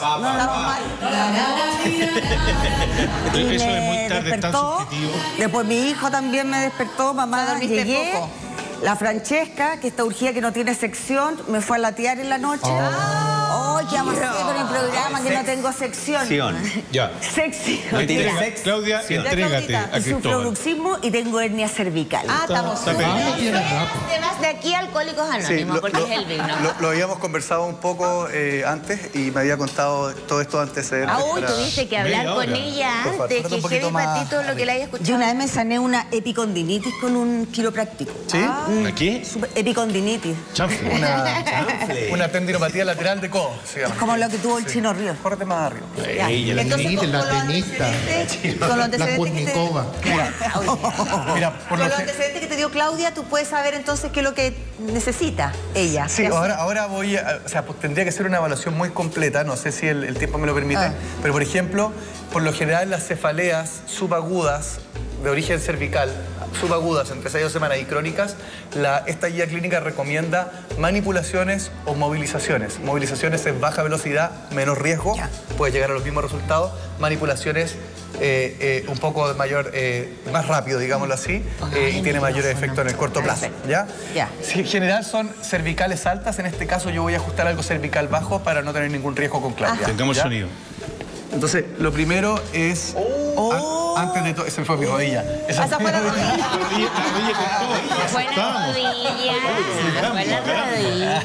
Y Eso me es muy tarde, tan despertó. subjetivo. Después mi hijo también me despertó, mamá, dormiste llegué. poco. La Francesca, que está urgida, que no tiene sección, me fue a latear en la noche. ¡Ay, qué vamos a hacer con el programa que no tengo sección! Ya. Sección. Claudia, entrégate Claudita. a Y sufro Cristóbal. bruxismo y tengo hernia cervical. Ah, estamos Está súper. bien. Tiene rato. Te vas de aquí a Alcohólicos Sí, Anónimos, porque es el vino. lo habíamos conversado un poco antes y me había contado todo esto antecedentes. Ah, uy, tuviste que hablar media con hora. ella Por favor, antes, ponte un que poquito heavy más para ti todo lo que le haya Yo escuchado. una vez me sané una epicondinitis con un quiropráctico. ¿Sí? ¿Aquí? Epicondinitis. Chanfle. Una tendinopatia lateral de codo, se llama. Como lo que tuvo el Chino Río. Córrete más arriba. Ella, la Entonces, tenista, con la los tenista. antecedentes- con los La antecedentes que te- Kurnikova. Mira, por Con lo los que... antecedentes que te dio Claudia, tú puedes saber entonces qué es lo que necesita ella. Sí, ahora voy a... O sea, pues tendría que ser una evaluación muy completa, no sé si el tiempo me lo permite, pero por ejemplo, por lo general las cefaleas subagudas de origen cervical, subagudas entre 6 o 2 semanas y crónicas, esta guía clínica recomienda manipulaciones o movilizaciones. Movilizaciones es baja velocidad, menos riesgo, puede llegar a los mismos resultados. Manipulaciones un poco mayor, más rápido, digámoslo así, y tiene mayores efectos en el corto plazo. ¿Ya? Ya. Si en general son cervicales altas, en este caso yo voy a ajustar algo cervical bajo para no tener ningún riesgo con Claudia. Tengamos ¿Ya? sonido. Entonces, lo primero es... Antes de todo... Ese fue mi rodilla. Esa fue la rodilla. Fue la rodilla. Fue la rodilla.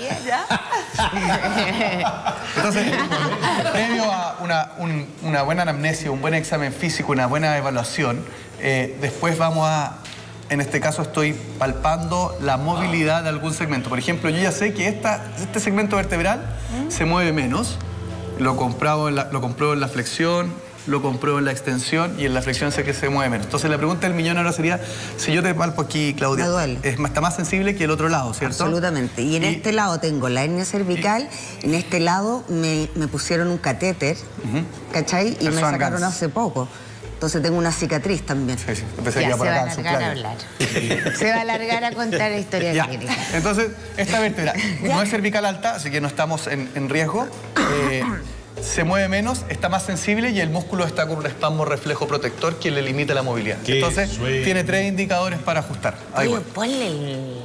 Entonces, previo a una buena anamnesia, un buen examen físico, una buena evaluación, después vamos a... En este caso estoy palpando la movilidad de algún segmento. Por ejemplo, yo ya sé que este segmento vertebral se mueve menos. Lo compruebo en la flexión, lo compruebo en la extensión y en la flexión sé que se mueve menos. Entonces la pregunta del millón ahora sería, si yo te palpo aquí, Claudia, Me duele. está más sensible que el otro lado, ¿cierto? Absolutamente. Y en este lado tengo la hernia cervical, en este lado me pusieron un catéter, ¿cachai? Y me Swan sacaron Gans. hace poco. Entonces tengo una cicatriz también. Sí, empecé Ya, ya se por va a acá, en su alargar a clave. hablar. Se va a alargar a contar la historia Ya. clínica. Entonces, esta vértebra no es cervical alta, así que no estamos en riesgo. Se mueve menos, está más sensible y el músculo está con un espasmo reflejo protector que le limita la movilidad. Qué Entonces, sueño. tiene 3 indicadores para ajustar. Ahí Oye, voy. ponle el...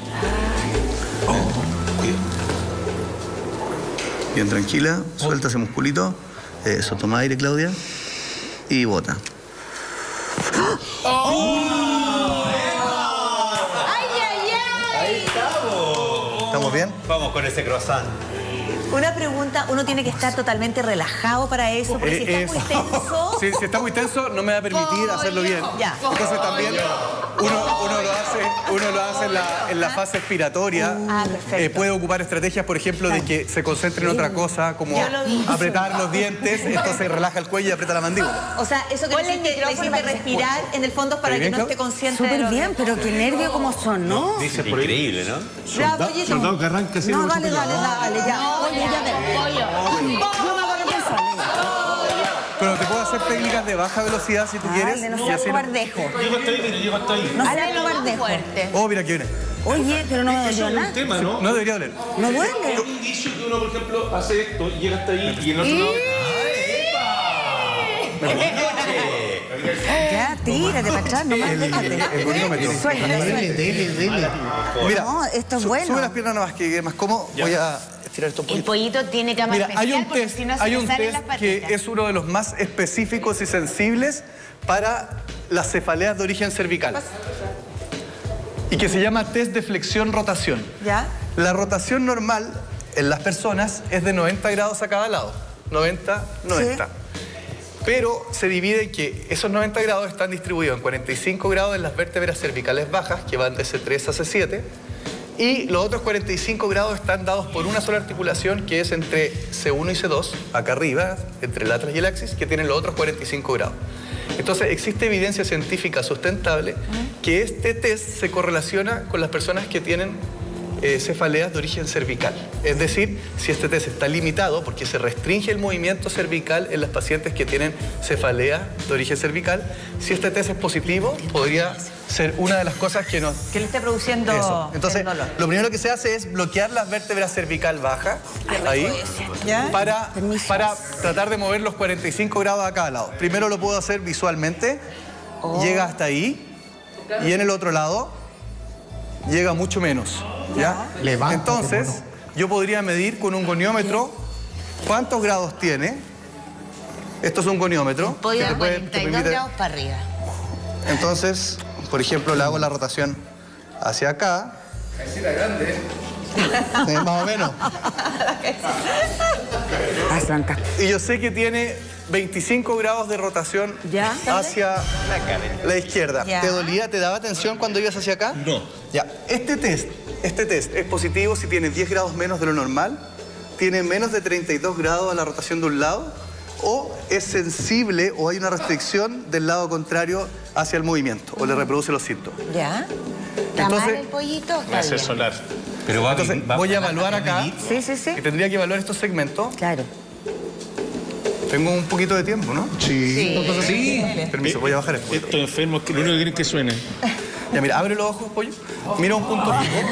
Bien tranquila, suelta ese musculito. Eso, toma aire, Claudia. Y bota. ¡Ay, ay, ay! ¿Estamos bien? Vamos con ese croissant. Una pregunta, uno tiene que estar totalmente relajado para eso, porque si está muy tenso... Si está muy tenso, no me va a permitir hacerlo bien. Ya. Entonces también uno lo hace en la fase expiratoria. Perfecto. Puede ocupar estrategias, por ejemplo, de que se concentre en otra cosa, como apretar los dientes, entonces relaja el cuello y aprieta la mandíbula. O sea, eso que le hiciste respirar, en el fondo, para que no esté consciente de Súper lo bien, pero qué nervios como son, ¿no? Dice increíble, ¿no? Ya, pollito. Soldado que arranca así. No, dale, ya. Oye, ya ven. No me hago responsable. Pero te puedo hacer técnicas de baja velocidad si tú quieres. Dale, no y seas así cobardejo. Llego hasta ahí, mira, llego hasta ahí. No seas Hazlo más cobardejo. fuerte. Oh, mira, aquí viene. Oye, pero no me dolió nada. Tema, ¿no? No debería doler. No Es duele. un indicio que uno, por ejemplo, hace esto y llega hasta ahí y el otro lado... Ya, tírate para atrás, nomás déjate. El gonómetro. Suelta. Dele. Mira, No, esto es bueno. Sube las piernas nomás, que es más cómodo. Voy a estirar esto un El poquito. pollito tiene cama Mira, especial hay un porque test, si no se hay le un salen test las que patitas. es uno de los más específicos y sensibles para las cefaleas de origen cervical. Y que se llama test de flexión-rotación. ¿Ya? La rotación normal en las personas es de 90 grados a cada lado. 90, 90. Sí. Pero se divide en que esos 90 grados están distribuidos en 45 grados en las vértebras cervicales bajas, que van de C3 a C7, y los otros 45 grados están dados por una sola articulación, que es entre C1 y C2, acá arriba, entre el atlas y el axis, que tienen los otros 45 grados. Entonces, existe evidencia científica sustentable que este test se correlaciona con las personas que tienen cefaleas de origen cervical. Es decir, si este test está limitado, porque se restringe el movimiento cervical en las pacientes que tienen cefalea de origen cervical, si este test es positivo, podría ser una de las cosas que nos... Que le esté produciendo Eso. Entonces, el dolor. lo primero que se hace es bloquear las vértebras cervical baja, ahí, ¿Ya? para tratar de mover los 45 grados a cada lado. Primero lo puedo hacer visualmente, llega hasta ahí, y en el otro lado llega mucho menos. ¿Ya? Levántate, Entonces, mono. yo podría medir con un goniómetro cuántos grados tiene. Esto es un goniómetro. Voy que a te 42 permite- grados para arriba. Entonces, por ejemplo, le hago la rotación hacia acá. Más o menos. Ah, Santa. Y yo sé que tiene 25 grados de rotación Ya. hacia la izquierda. Ya. ¿Te dolía? ¿Te daba tensión cuando ibas hacia acá? No. Ya. Este test es positivo si tiene 10 grados menos de lo normal, tiene menos de 32 grados a la rotación de un lado, o es sensible o hay una restricción del lado contrario hacia el movimiento, o le reproduce los síntomas. ¿Ya? ¿Está mal Entonces, el pollito? Me hace solar. Pero va Entonces, voy a evaluar acá, Sí, sí, sí. y tendría que evaluar estos segmentos. Claro. Tengo un poquito de tiempo, ¿no? Sí. Permiso, voy a bajar esto. Estos enfermos que lo único que quieren que suene. Ya, mira, abre los ojos, pollo. Mira un punto fijo.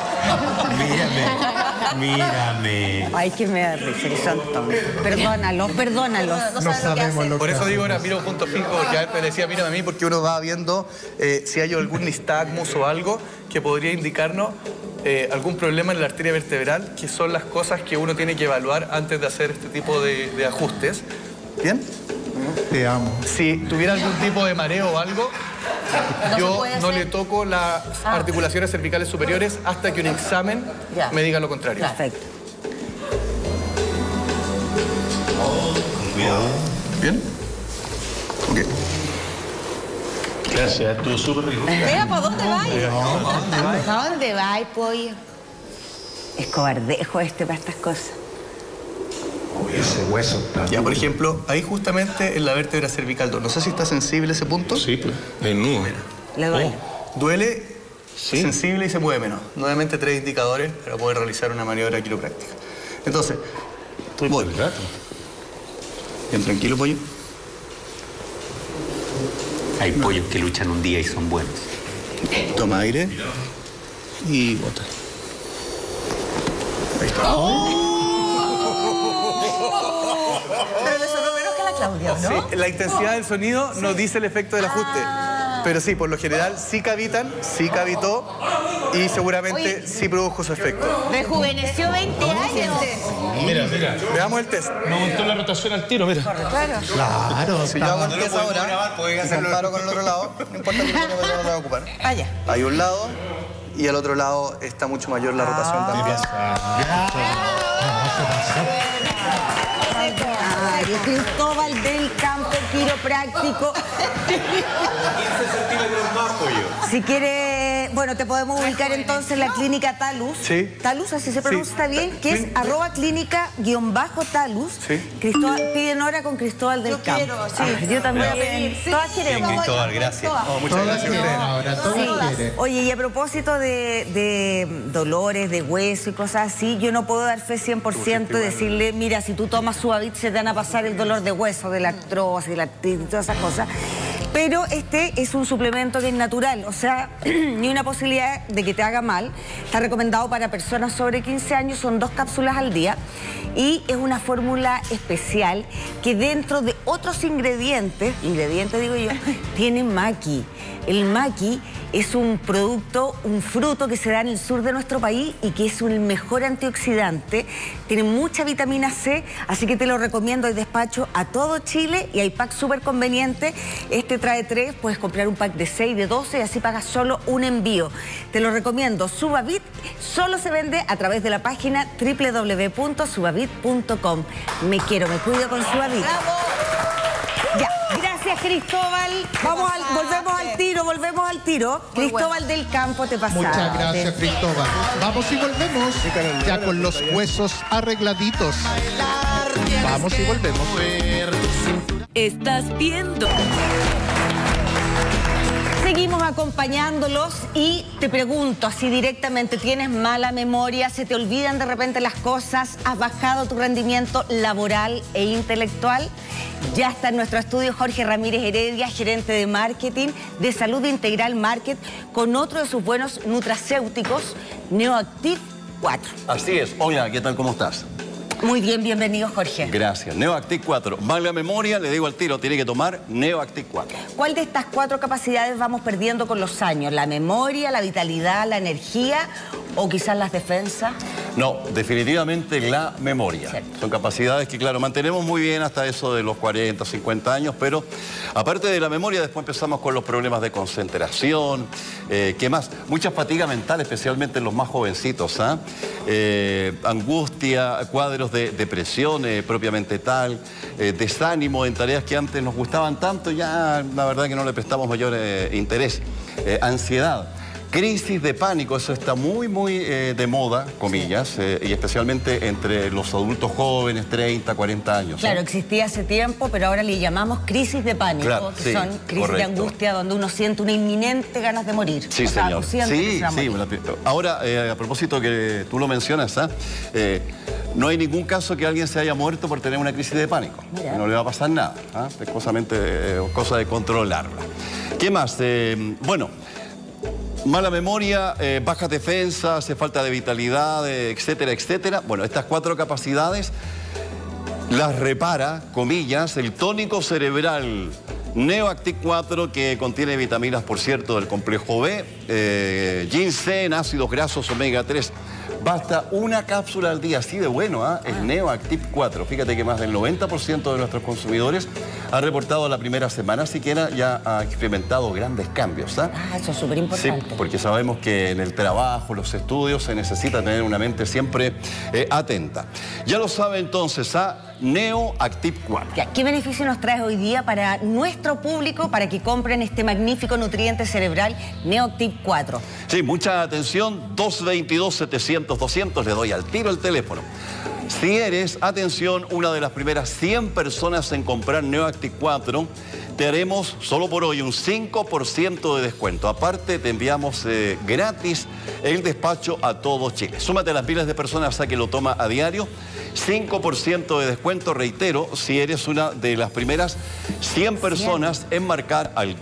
Mírame. Ay, que me da risa, que son tontos. Perdónalos. No sabemos lo Por que eso digo hacemos. ahora, mira un punto fijo, porque antes le decía, mírame a mí, porque uno va viendo si hay algún nistagmus o algo que podría indicarnos algún problema en la arteria vertebral, que son las cosas que uno tiene que evaluar antes de hacer este tipo de ajustes. ¿Bien? Te amo. Si tuviera algún tipo de mareo o algo, yo puede no hacer. le toco las articulaciones cervicales superiores hasta que un examen Ya. me diga lo contrario. Perfecto. ¿Bien? Ok. Gracias, estuvo súper rico. Vea, ¿para dónde vais? ¿A dónde va el pollo? Es cobardejo para estas cosas. Ese hueso está. Ya, por ejemplo, ahí justamente en la vértebra cervical 2. No sé si está sensible ese punto. Sí, pues, desnudo. Le duele. Duele, Sí. sensible y se mueve menos. Nuevamente 3 indicadores para poder realizar una maniobra quiropráctica. Entonces, Estoy voy. por el gato. Bien tranquilo, pollo. Hay pollos que luchan un día y son buenos. Toma aire y bota. Ahí está. Pero le sonó menos que a la Claudia, ¿no? Sí, la intensidad del sonido nos dice el efecto del ajuste. Pero sí, por lo general sí cavitan, sí cavitó y seguramente Oye. sí produjo su efecto. Rejuveneció 20 años. Mira, mira. Veamos el test. Me aumentó la rotación al tiro, mira. Claro. Si yo hago el test ahora y comparo con el otro lado, no importa que no me lo voy a ocupar. Vaya. Hay un lado y al otro lado está mucho mayor la rotación también. Cristóbal del Campo, quiropráctico. 15 centímetros más, pollo. Si quiere, bueno, te podemos ubicar entonces en la clínica Talus. Sí. Talus, así se pronuncia, está bien, que es @clínica_Talus. Sí. Cristóbal, piden hora con Cristóbal del Campo. Quiero, sí. Yo también. Todas queremos. Bien, Cristóbal, gracias. Muchas gracias a ustedes. Ahora todos quieren. Oye, y a propósito de dolores, de hueso y cosas así, yo no puedo dar fe 100% y decirle, mira, si tú tomas Suvavit se te van a pasar el dolor de hueso, de la artrosis, la artritis, todas esas cosas. Pero este es un suplemento que es natural, o sea, ni una posibilidad de que te haga mal. Está recomendado para personas sobre 15 años, son 2 cápsulas al día. Y es una fórmula especial que dentro de otros ingredientes digo yo, tiene maqui. El maqui es un producto, un fruto que se da en el sur de nuestro país y que es el mejor antioxidante. Tiene mucha vitamina C, así que te lo recomiendo. Hay despacho a todo Chile y hay packs súper convenientes. Este trae 3, puedes comprar un pack de 6, de 12 y así pagas solo un envío. Te lo recomiendo. Suvavit solo se vende a través de la página www.suvavit.com. Me cuido con Suvavit. Ya, gracias Cristóbal. Volvemos al tiro. Cristóbal del Campo, te pasaste. Muchas gracias, Cristóbal. Vamos y volvemos ya con los huesos arregladitos. Vamos y volvemos. Estás viendo. Seguimos acompañándolos y te pregunto así directamente, ¿tienes mala memoria? ¿Se te olvidan de repente las cosas? ¿Has bajado tu rendimiento laboral e intelectual? Ya está en nuestro estudio Jorge Ramírez Heredia, gerente de marketing de Salud Integral Market, con otro de sus buenos nutracéuticos, NeoActive 4. Así es. Hola, ¿qué tal? ¿Cómo estás? Muy bien, bienvenido Jorge. Gracias. NeoActive 4. Mala memoria, le digo al tiro, tiene que tomar NeoActive 4. ¿Cuál de estas 4 capacidades vamos perdiendo con los años? ¿La memoria, la vitalidad, la energía o quizás las defensas? No, definitivamente la memoria. Cierto. Son capacidades que, claro, mantenemos muy bien hasta eso de los 40, 50 años, pero aparte de la memoria, después empezamos con los problemas de concentración, ¿qué más? Mucha fatiga mental, especialmente en los más jovencitos, ¿ah? Angustia, cuadros de depresión propiamente tal, desánimo en tareas que antes nos gustaban tanto, ya la verdad que no le prestamos mayor interés, ansiedad. Crisis de pánico, eso está muy de moda, comillas, y especialmente entre los adultos jóvenes, 30, 40 años. Claro, existía hace tiempo, pero ahora le llamamos crisis de pánico, claro, que sí, son crisis de angustia donde uno siente una inminente ganas de morir. Sí, señor. Sí, ahora, a propósito que tú lo mencionas, no hay ningún caso que alguien se haya muerto por tener una crisis de pánico. Mira. No le va a pasar nada, es cosa de controlarla. ¿Qué más? Bueno... Mala memoria, bajas defensas, falta de vitalidad, etcétera, etcétera. Bueno, estas 4 capacidades las repara, comillas, el tónico cerebral NeoActive 4, que contiene vitaminas, por cierto, del complejo B, ginseng, ácidos grasos omega 3. Basta una cápsula al día, así de bueno, el NeoActive 4. Fíjate que más del 90% de nuestros consumidores ha reportado la primera semana siquiera ya ha experimentado grandes cambios. Eso es súper importante. Sí, porque sabemos que en el trabajo, los estudios, se necesita tener una mente siempre atenta. Ya lo sabe entonces, NeoActive 4. ¿Qué beneficio nos traes hoy día para nuestro público para que compren este magnífico nutriente cerebral NeoActive 4? Sí, mucha atención, 222-700-200, le doy al tiro el teléfono. Si eres, atención, una de las primeras 100 personas en comprar NeoActive 4, te haremos solo por hoy un 5% de descuento. Aparte, te enviamos gratis el despacho a todo Chile. Súmate a las miles de personas que lo toma a diario. 5% de descuento, reitero, si eres una de las primeras 100 personas en marcar al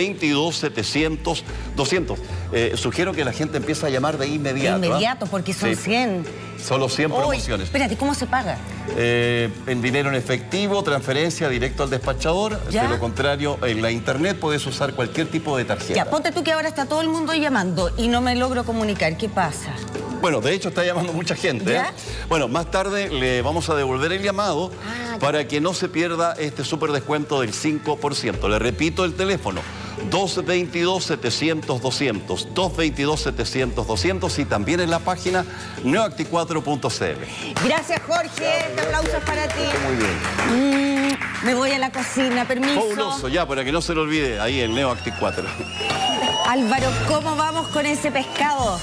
222-700-200. Sugiero que la gente empiece a llamar de inmediato. De inmediato, porque son 100. Solo 100 promociones. Espérate, ¿cómo se paga? En dinero en efectivo, transferencia directo al despachador. ¿Ya? De lo contrario, en la internet puedes usar cualquier tipo de tarjeta. Ya, ponte tú que ahora está todo el mundo llamando y no me logro comunicar. ¿Qué pasa? Bueno, de hecho está llamando mucha gente. ¿Ya? Bueno, más tarde le vamos a devolver el llamado para que no se pierda este súper descuento del 5%. Le repito el teléfono, 222-700-200, 222-700-200 y también en la página neoacti4.cl. Gracias, Jorge. Este aplauso es para ti. Muy bien. Me voy a la cocina, permiso. Fabuloso, ya, para que no se lo olvide, ahí en NeoActi4. Álvaro, ¿cómo vamos con ese pescado?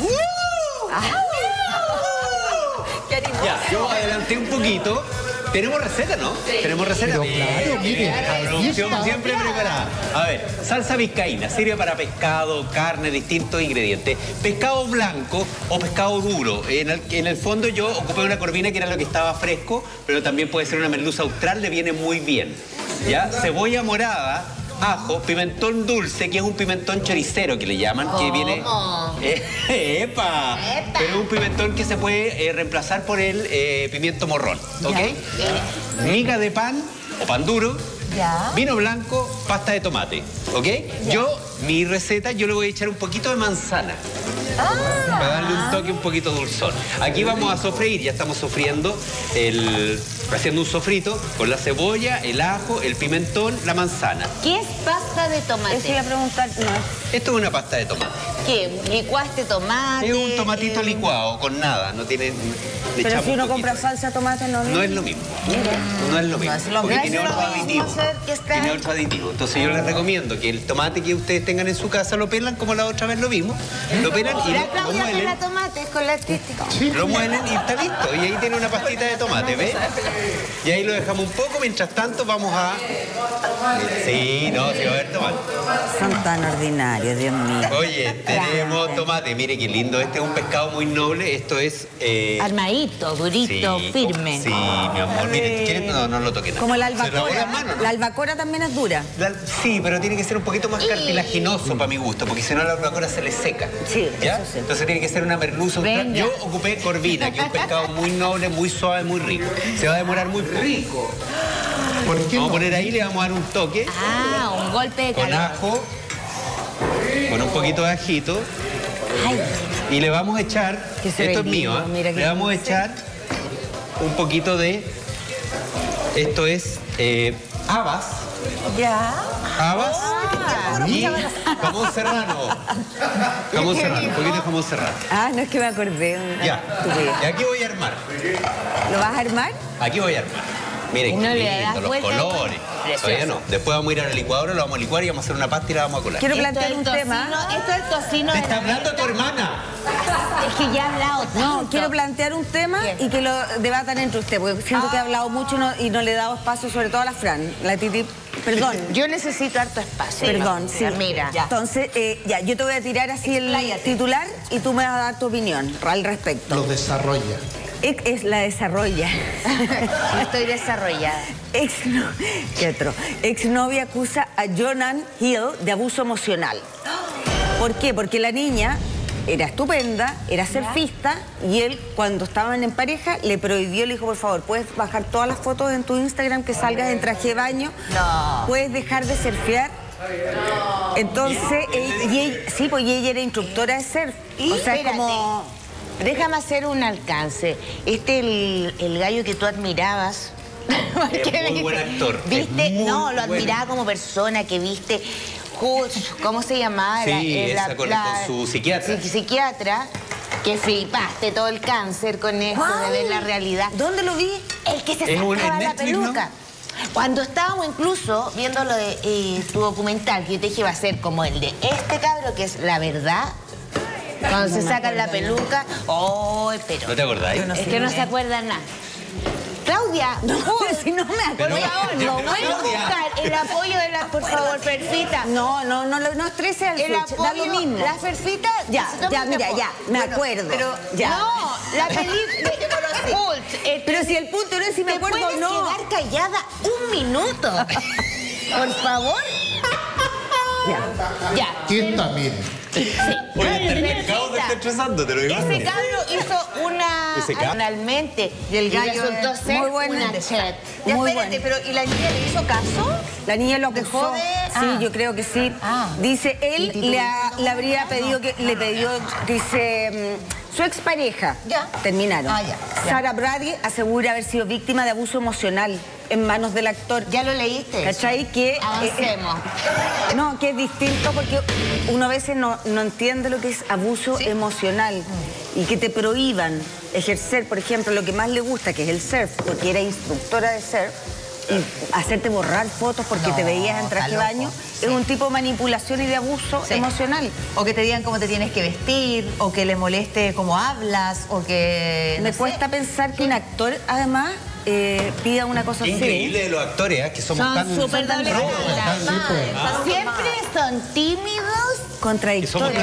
Ya, yo adelanté un poquito. Tenemos receta, ¿no? Sí. Tenemos receta. Pero claro, mire, la producción siempre preparada. A ver, salsa vizcaína, sirve para pescado, carne, distintos ingredientes. Pescado blanco o pescado duro. En el fondo yo ocupé una corvina que era lo que estaba fresco, pero también puede ser una merluza austral, le viene muy bien. ¿Ya? Cebolla morada, ajo, pimentón dulce, que es un pimentón choricero que le llaman, que viene... ¡Epa! Pero es un pimentón que se puede reemplazar por el pimiento morrón, ¿ok? Miga de pan o pan duro, vino blanco, pasta de tomate, ¿ok? Mi receta, yo le voy a echar un poquito de manzana. Para darle un toque un poquito dulzón. Aquí vamos a sofreír, ya estamos sofriendo, haciendo un sofrito con la cebolla, el ajo, el pimentón, la manzana. ¿Qué es pasta de tomate? Eso iba a preguntar. No. Esto es una pasta de tomate. ¿Qué? ¿Licuaste tomate? Es un tomatito licuado, con nada, no tiene... Pero si uno compra salsa de tomate, no es lo mismo. No es lo mismo. Porque tiene otro aditivo. Tiene otro aditivo. Entonces yo les recomiendo que el tomate que ustedes tengan en su casa lo pelan, como la otra vez lo vimos. Lo pelan y lo muelen. La tomate con la artística. Lo muelen y está listo. Y ahí tiene una pastita de tomate, ¿ves? Y ahí lo dejamos un poco. Mientras tanto vamos a... Sí, no, sí va a haber tomate. Son tan ordinarios, Dios mío. Oye, tenemos tomate. Mire qué lindo. Este es un pescado muy noble. Esto es... Armadito, durito, firme. Sí, mi amor. Mire, ¿quieren? No lo toquen. Como la albacora. La albacora también es dura. Sí, pero tiene que ser un poquito más cartilaginoso para mi gusto, porque si no la albacora se le seca. Sí, ¿ya? eso sí. Entonces tiene que ser una merluza. Yo ocupé corvina, que es un pescado muy noble, muy suave, muy rico. Se va a demorar muy poco. Vamos a poner ahí, le vamos a dar un toque. Un golpe de calor. Con ajo, con un poquito de ajito. Y le vamos a echar, esto es mío, le vamos a echar un poquito de, esto es habas. Habas y jamón serrano. Jamón serrano, un poquito de jamón serrano. No es que me acordé. Ya, y aquí voy a armar. ¿Lo vas a armar? Aquí voy a armar. Miren, qué lindo, los colores. Todavía no. Después vamos a ir a la licuadora, lo vamos a licuar y vamos a hacer una pasta y la vamos a colar. Quiero plantear un tema. Esto es el tocino. ¿Te está hablando tu hermana? Es que ya ha hablado tanto. No, quiero plantear un tema y que lo debatan entre ustedes, porque siento que he hablado mucho y no le he dado espacio, sobre todo a la Fran. La Titi, perdón. Yo necesito harto espacio. Perdón, sí. Mira. Entonces, yo te voy a tirar así el titular y tú me vas a dar tu opinión al respecto. Lo desarrolla. La desarrolla. Estoy desarrollada. Exnovia acusa a Jonan Hill de abuso emocional. ¿Por qué? Porque la niña era estupenda, era surfista y él, cuando estaban en pareja, le prohibió, le dijo, por favor, ¿puedes bajar todas las fotos en tu Instagram que salgas en traje de baño? No. ¿Puedes dejar de surfear? Entonces, ella era instructora de surf. O sea, como... Déjame hacer un alcance. El gallo que tú admirabas. Es muy buen actor. ¿Viste? No, lo admiraba como persona, que viste. ¿Cómo se llamaba? Sí, con su psiquiatra. Psiquiatra, que flipaste todo el cáncer con esto de ver la realidad. ¿Dónde lo vi? El que se sacaba la peluca. ¿No? Cuando estábamos incluso viendo lo de tu documental, que yo te dije va a ser como el de este cabro, que es La Verdad. Cuando se sacan la peluca, pero... ¿No te acordáis? Es que no se acuerdan nada. Claudia, si no me acuerdo. No voy a buscar el apoyo de la... Por favor, Ferfita. No estrese al switch, da lo mismo. La Ferfita... Ya, me acuerdo. Pero, no, la película... Pero si el punto no es si me acuerdo o no. ¿Puedes quedar callada un minuto? Por favor. Ya. Quieta, mire. Sí. Oye, el mercado te está estresando, te lo digo. Ese cabro hizo una analmente y el gallo resultó ser muy buena una chat. Ya, espérate, pero ¿y la niña le hizo caso? La niña lo acusó. Sí, yo creo que sí. Dice, él le habría pedido dice, Su expareja. Ya. Terminaron. Ya. Sarah Brady asegura haber sido víctima de abuso emocional en manos del actor. ¿Ya lo leíste? ¿Cachai? Que avancemos. No, que es distinto porque uno a veces no entiende lo que es abuso emocional y que te prohíban ejercer, por ejemplo, lo que más le gusta, que es el surf, porque era instructora de surf, y hacerte borrar fotos porque te veías en traje de baño, es un tipo de manipulación y de abuso emocional. O que te digan cómo te tienes que vestir, o que le moleste cómo hablas, o que... Me cuesta pensar que un actor, además, pida una cosa así. Increíble de los actores, que somos Son tan... súper doble cara. Siempre son tímidos, contradictorios.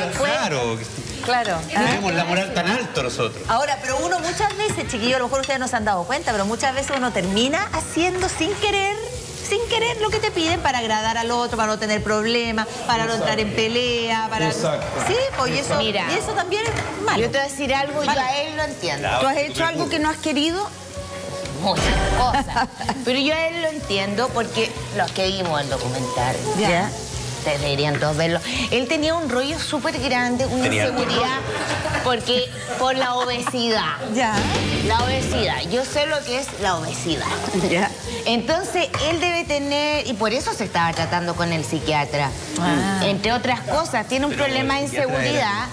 Claro. Tenemos la moral tan alto nosotros. Ahora, pero uno muchas veces, chiquillos, a lo mejor ustedes no se han dado cuenta, pero muchas veces uno termina haciendo sin querer lo que te piden para agradar al otro, para no tener problemas, para no entrar en pelea, para... Exacto. Sí, pues y eso, Mira, y eso también es malo. yo te voy a decir algo, yo a él lo entiendo. ¿Tú has hecho algo que no has querido? Muchas cosas. Pero yo a él lo entiendo porque los que vimos el documental, Ya. ustedes deberían todos verlo. Él tenía un rollo súper grande, una inseguridad, porque por la obesidad. Ya. La obesidad. Yo sé lo que es la obesidad. Ya. Entonces, él debe tener, y por eso se estaba tratando con el psiquiatra. Entre otras cosas, tiene un problema de inseguridad.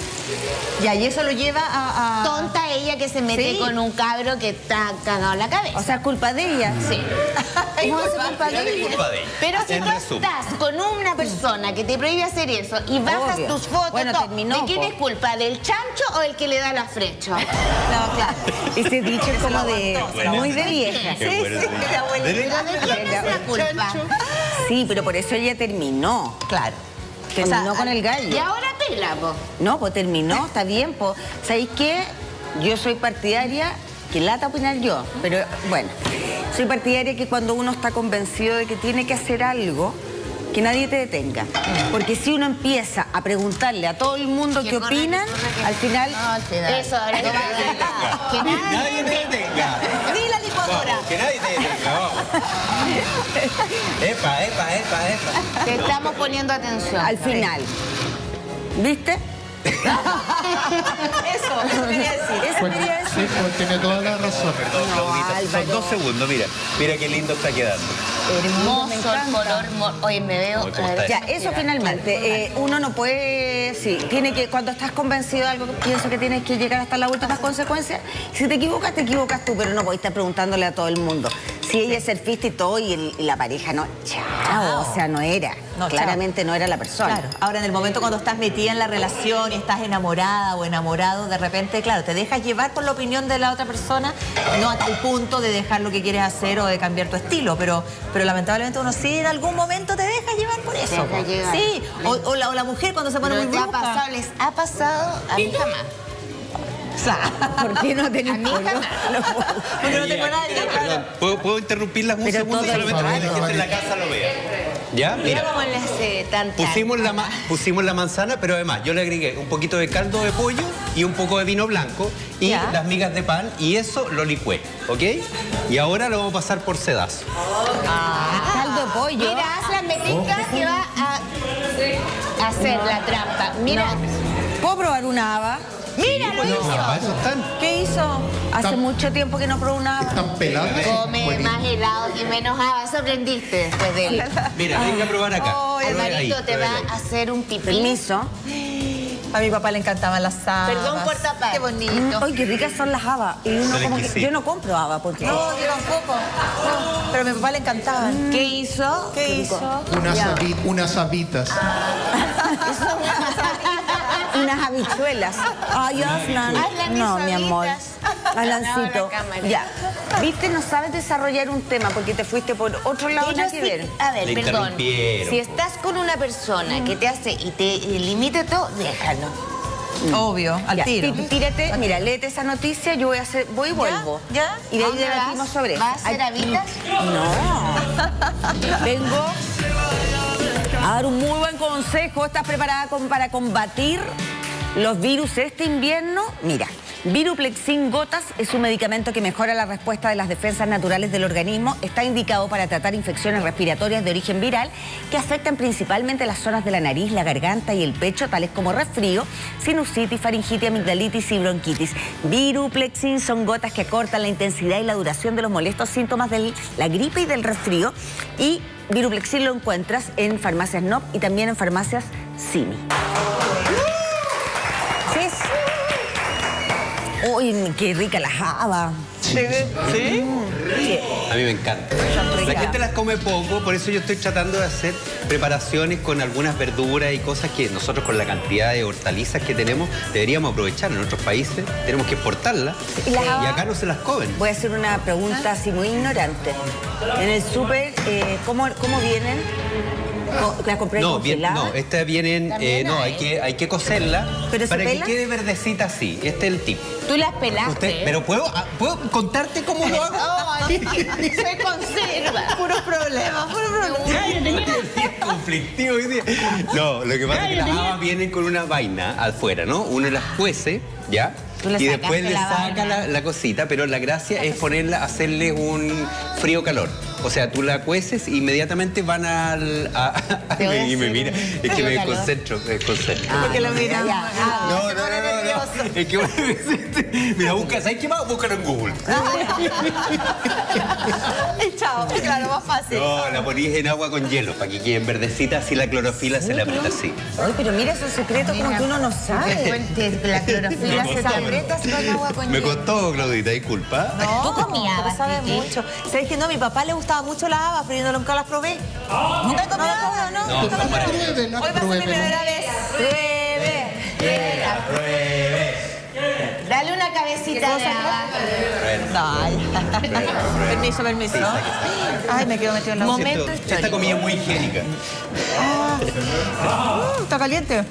Ya, y eso lo lleva a... Tonta ella que se mete con un cabro que está cagado en la cabeza. O sea, culpa de ella. Sí. ¿Cómo es culpa de ella? Pero si tú estás con una persona que te prohíbe hacer eso y bajas Obvio. tus fotos, Bueno, todo, terminó, ¿de quién po. es culpa? ¿Del chancho o el que le da la flecha? No, claro. Ese dicho es como de... muy de vieja. Qué bueno, sí. de abuelita. ¿Pero de quién es la culpa? Sí, pero por eso ella terminó. Claro. Terminó con el gallo. Y ahora pela, po. No, pues terminó, está bien, pues. ¿Sabéis qué? Yo soy partidaria, que lata opinar yo, pero bueno, soy partidaria que cuando uno está convencido de que tiene que hacer algo, que nadie te detenga. Porque si uno empieza a preguntarle a todo el mundo qué opinan, al final... Eso, ahora que Nadie te detenga. Ni la licuadora. Vamos, que nadie te detenga, vamos. Epa. te estamos poniendo atención. Al final. ¿Viste? Eso quería decir. Eso quería decir. Sí, pues tiene toda la razón. Perdón, Claudita, son 2 segundos, mira qué lindo está quedando. Hermoso el color. Oye, me veo... Oye, ¿cómo está Ya, eso finalmente, uno no puede, sí, tiene que, cuando estás convencido de algo, pienso que tienes que llegar hasta las últimas consecuencias. Si te equivocas tú, pero no podés estar preguntándole a todo el mundo. Si ella es surfista y todo, y la pareja no, chao, o sea, no era, No, claramente chao. no era la persona. Claro. Ahora, en el momento cuando estás metida en la relación y estás enamorada o enamorado, de repente, claro, te dejas llevar por la opinión de la otra persona, no a tal punto de dejar lo que quieres hacer o de cambiar tu estilo, pero lamentablemente uno sí en algún momento te deja llevar por eso. Deja llevar. Sí, o la mujer cuando se pone Pero muy te ha bruja. pasado, les ha pasado a mí jamás. ¿Por qué no tenés A mí polvo? jamás. Porque no tengo nadie. Perdón, ¿puedo interrumpirlas un Pero segundo? todo Solamente para que la el- gente en la casa lo vea. ¿Ya? Mira Mira. cómo le hace tanta... Pusimos la manzana, pero además yo le agregué un poquito de caldo de pollo y un poco de vino blanco y Ya. las migas de pan y eso lo licué, ¿ok? Y ahora lo vamos a pasar por sedazo. Caldo de pollo. Mira, haz la metica que va a hacer la trampa. Mira, ¿Puedo probar una haba? mira, lo hizo. Para eso están. ¿Qué hizo? Hace Están- mucho tiempo que no probó una haba. Están peladas. Come Buenísimo. más helado y menos haba. Sorprendiste después de él. Mira, venga a probar acá. Alvarito te va a hacer un pipí. Permiso. A mi papá le encantaban las habas. Perdón por tapar. Qué bonito. Ay, qué ricas son las habas. Y uno Son como que, exquisitas. yo no compro habas porque... No, yo tampoco. No, pero a mi papá le encantaban. ¿Qué hizo? ¿Qué hizo? Unas habitas. Unas habichuelas. Ay, Aslan. Aslan No, hizo mi amor. habitas. Alancito. No, la cámara. Ya. Viste, no sabes desarrollar un tema porque te fuiste por otro lado, Pero nada que sí, ver. a ver, Le perdón. interrumpieron. Si estás con una persona que te hace y te limita todo, déjalo. Obvio, al Ya, tiro. tírate, mira, léete esa noticia, yo voy y vuelvo. ¿Ya? Y de ahí ¿Dónde debatimos vas? sobre eso. ¿Vas a hacer habitas? No. Vengo a dar un muy buen consejo. ¿Estás preparada para combatir los virus este invierno? Mira, Viruplexin Gotas es un medicamento que mejora la respuesta de las defensas naturales del organismo. Está indicado para tratar infecciones respiratorias de origen viral que afectan principalmente las zonas de la nariz, la garganta y el pecho, tales como resfrío, sinusitis, faringitis, amigdalitis y bronquitis. Viruplexin son gotas que acortan la intensidad y la duración de los molestos síntomas de la gripe y del resfrío. Y Viruplexin lo encuentras en farmacias NOP y también en farmacias Simi. Uy, qué rica la java. ¿Sí? A mí me encanta. La gente las come poco, por eso yo estoy tratando de hacer preparaciones con algunas verduras y cosas que nosotros con la cantidad de hortalizas que tenemos deberíamos aprovechar. En otros países tenemos que exportarlas y acá no se las comen. Voy a hacer una pregunta así muy ignorante. En el súper, ¿cómo vienen? ¿La compré congelada? No, estas vienen, hay que cocerla para que quede verdecita así. Este es el tip. Tú las pelaste. Pero ¿puedo contarte cómo lo hago? Se conserva. Puros problemas. Es conflictivo hoy día. No, lo que pasa es que las habas vienen con una vaina afuera, ¿no? Uno las cuece, ¿ya? Y después le saca la cosita, pero la gracia es hacerle un frío-calor. O sea, tú la cueces e inmediatamente van y me mira, es que me concentro. Porque lo miran. No. Es que mira, ¿sabes qué más? Búscalo en Google. Chao, claro, más fácil. No, la ponís en agua con hielo para que queden verdecitas, así la clorofila se le aprieta así. Ay, pero mira esos secretos como que uno no sabe. La clorofila se aprieta con agua con Me costó, Claudita, disculpa. No, tú comías, pero sabe mucho. ¿Sabes que no? A mi papá le gustaba mucho la haba, pero yo nunca las probé. ¿Nunca he comido haba, no? No, Hoy va a ser mi primera vez. Pruebe. Dale una cabecita de haba. Permiso. Ay, me quedo metido en la Momento Esta histórico. comida es muy higiénica. Está caliente.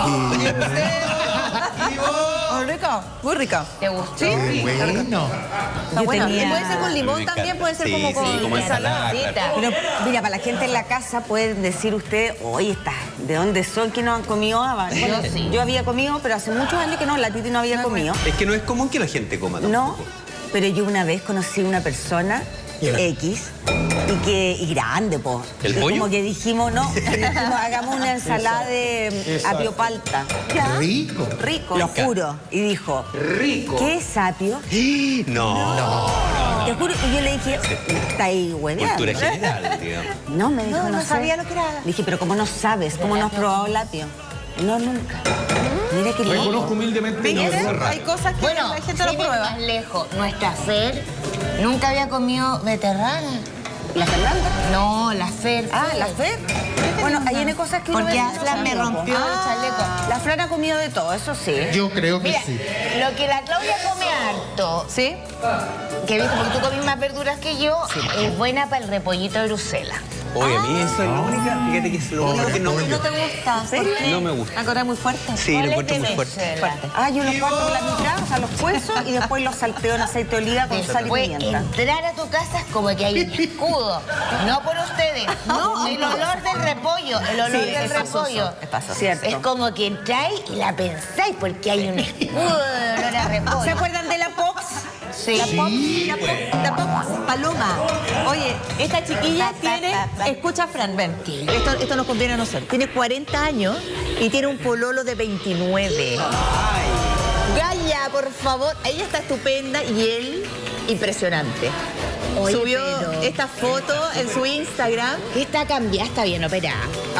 Rica, muy rica. ¿Te gustó? Sí. Bueno. Está buena. tenía- Puede ser con limón también, puede ser como con como ensalada. Saladita. Pero mira, para la gente en la casa pueden decir usted, oye, ¿de dónde son que no han comido haba? Bueno, sí. yo había comido, pero hace muchos años que no, la Titi no había comido. Es que no es común que la gente coma No, tampoco. pero yo una vez conocí una persona X y grande, po. ¿El Y pollo? como que dijimos, hagamos una ensalada de apio palta. Rico. Rico, lo juro. Y dijo, Rico. ¿qué es apio? No. Te juro, y yo le dije, está ahí hueveando. Cultura general, digamos. No, me dijo, No sé. sabía lo que era. Le dije, pero ¿cómo no sabes? ¿Cómo no has probado el apio? No, nunca. Mira que Yo conozco humildemente. ¿Viste? No, Hay cosas que Bueno, la gente no sin ir prueba. más lejos, nuestra Fer nunca había comido beterraga. ¿La Fernanda? No, la Fer. La Fer. Bueno, ahí hay cosas que uno Porque ve Aslan me mucho, rompió po. el chaleco. La Fran ha comido de todo, eso sí. Yo creo que Mira, sí. lo que la Claudia come harto, ¿Sí? que he visto porque tú comes más verduras que yo, es buena para el repollito de Bruselas. Oye, a mí eso es lo único, fíjate que es lo único que no me ¿No gusta. te gusta? ¿Serio? No me gusta. ¿La encontrás muy fuerte? Sí, lo ¿Cuál es encuentro de muy fuerte. Bruselas? Yo los parto por la mitad, o sea, los cuezo y después los salteo en aceite de oliva con sal y Después pimienta. entrar a tu casa es como que hay un escudo. No por ustedes. No, el olor del repollo. El olor Sí, del es pasoso, repollo. es pasoso. Cierto. Es como que entráis y la pensáis porque hay un escudo de olor a repollo. ¿Se acuerdan de la Pops? Sí. La pop paloma. Oye, esta chiquilla tiene... Escucha, Fran, ven. Esto nos conviene a nosotros. Tiene 40 años y tiene un pololo de 29. Gaya, por favor. Ella está estupenda y él, impresionante. Oye, Subió pero- esta foto en su Instagram. Esta cambiada, está bien operada.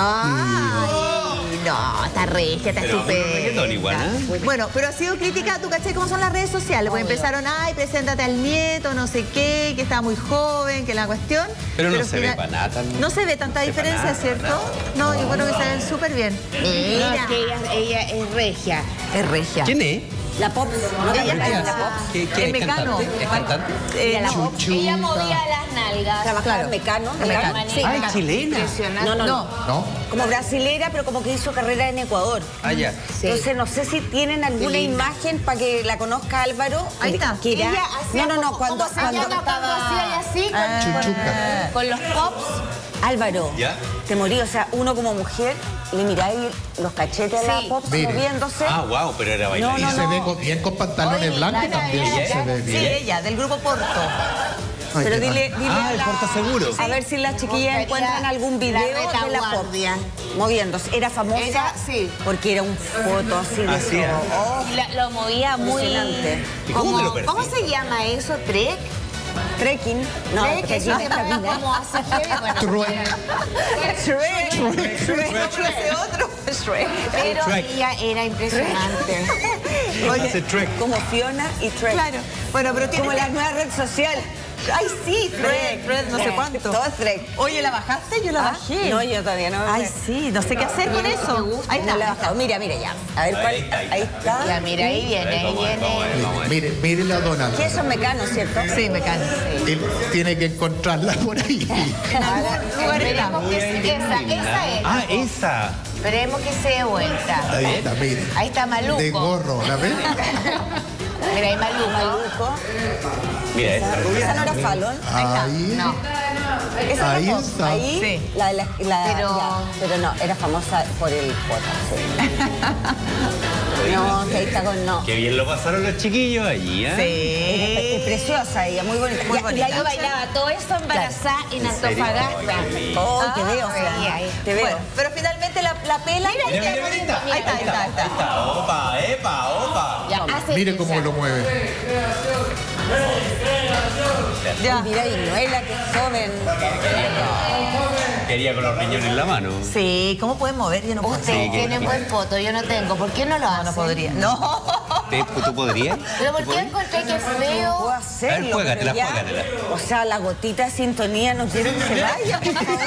Ay, no, está regia, está Pero estupenda. reggaetón igual, ¿eh? Bueno, pero ha sido crítica, ¿tú caché cómo son las redes sociales? Pues empezaron, preséntate al nieto, no sé qué, que estaba muy joven, que la cuestión. Pero no al se ve para nada tan- No se ve tanta se ve diferencia, para nada, ¿cierto? No, yo creo que se ven súper bien. No, es que ella es regia. Es regia. ¿Quién es? La Pops. ¿No te Ella acuerdas de está- la Pops? ¿Qué Es es Mecano. cantante? ¿Es cantante? La Ella movía las nalgas. Trabajaba en Mecano. Mecano. Sí, Ah, Mecano. chilena. No. ¿No? Como brasilera, pero como que hizo carrera en Ecuador. Ah, ya. Entonces, no sé si tienen alguna imagen para que la conozca Álvaro. Ahí está. Que era- Ella hacía No, como- cuando ¿cómo se llama cuando hacía así Chuchuca. con los pops? Álvaro, ¿Ya? te morí. O sea, uno como mujer, le miráis los cachetes a la Pop Mire. moviéndose. Ah, wow, pero era bailarina. Y se ve bien con pantalones blancos también. Se ve Sí, bien. ella, del grupo Porto. Ay, Pero qué dile Ah, el portaseguro. a ver si las chiquillas Me encuentran gustaría algún video la de la Pop retaguardia. moviéndose. Era famosa Era, sí. porque era un foto así de Así era. todo. Y lo movía muy... Impresionante. ¿Y cómo te lo perdí? ¿Cómo se llama eso? ¿Trek? Trekking. No, ¿Trek? trekking Eso es se llama caminar. como hace heavy, bueno. Ese otro. Pero Trek. ella era impresionante. Hace Trek. Como Fiona y Trek. Claro. Bueno, pero tiene Como la nueva red social. Ay, sí, Thread, no sé cuánto. Todo es Trek. Oye, ¿la bajaste? Yo la bajé. No, yo todavía no. Ay, sí, no sé qué hacer con eso. Ahí No la he está. bajado. Mira, ya. A ver, Ahí está, ahí está. Ya, mira, ahí viene, ahí viene. Mire la Donald. Que eso es Mecano, ¿cierto? Sí, me canso. Él tiene que encontrarla por ahí. Esperemos que esa es. Ah, esa. Esperemos que se dé vuelta. Ahí está, mire. Ahí está Maluco. De gorro, ¿la ves? Mira, ahí Maluco. Maluco. Mira, esa rubia. Esa no era Fallon. Ahí. No. Esa Ahí era Pop. está. Ahí, Sí. pero no, era famosa por el foto. Sí. No, que ahí está con no. Qué bien lo pasaron los chiquillos allí, ¿eh? Es preciosa ella, muy bonita. Muy Ya, bonita. y Yo bailaba todo eso embarazada en Antofagasta. Oh, te veo, ahí. te veo. Bueno, pero finalmente la pela. Mira, mira, mira, ahí está. Ahí está. Opa, epa, opa. Ya, hace Mire cómo lo mueve. Ya. Mira, Inuela, que es joven. Quería con los riñones en la mano. Sí, ¿cómo pueden mover? Yo no puedo. Usted Sí, tiene que- buen foto, yo no tengo. ¿Por qué no lo hace? No podría. No. ¿Tú podrías? ¿Pero por qué encontré que es Puedo feo? hacerlo, A ver, juégatela, pero ya, juégatela. o sea, la gotita de sintonía no quiero que se vaya, por favor.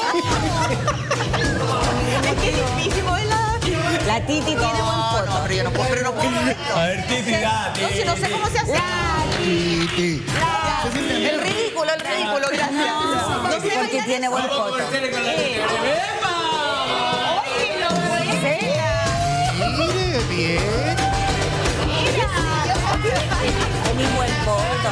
Es que es difícil moverla. La Titi tiene buen foto. No, pero yo no puedo. A ver, Titi, date. No, si no sé cómo se hace. Titi. El ridículo, gracias. No sé Porque bailar tiene eso. buen foto. Mire, bien. Tiene buen foto.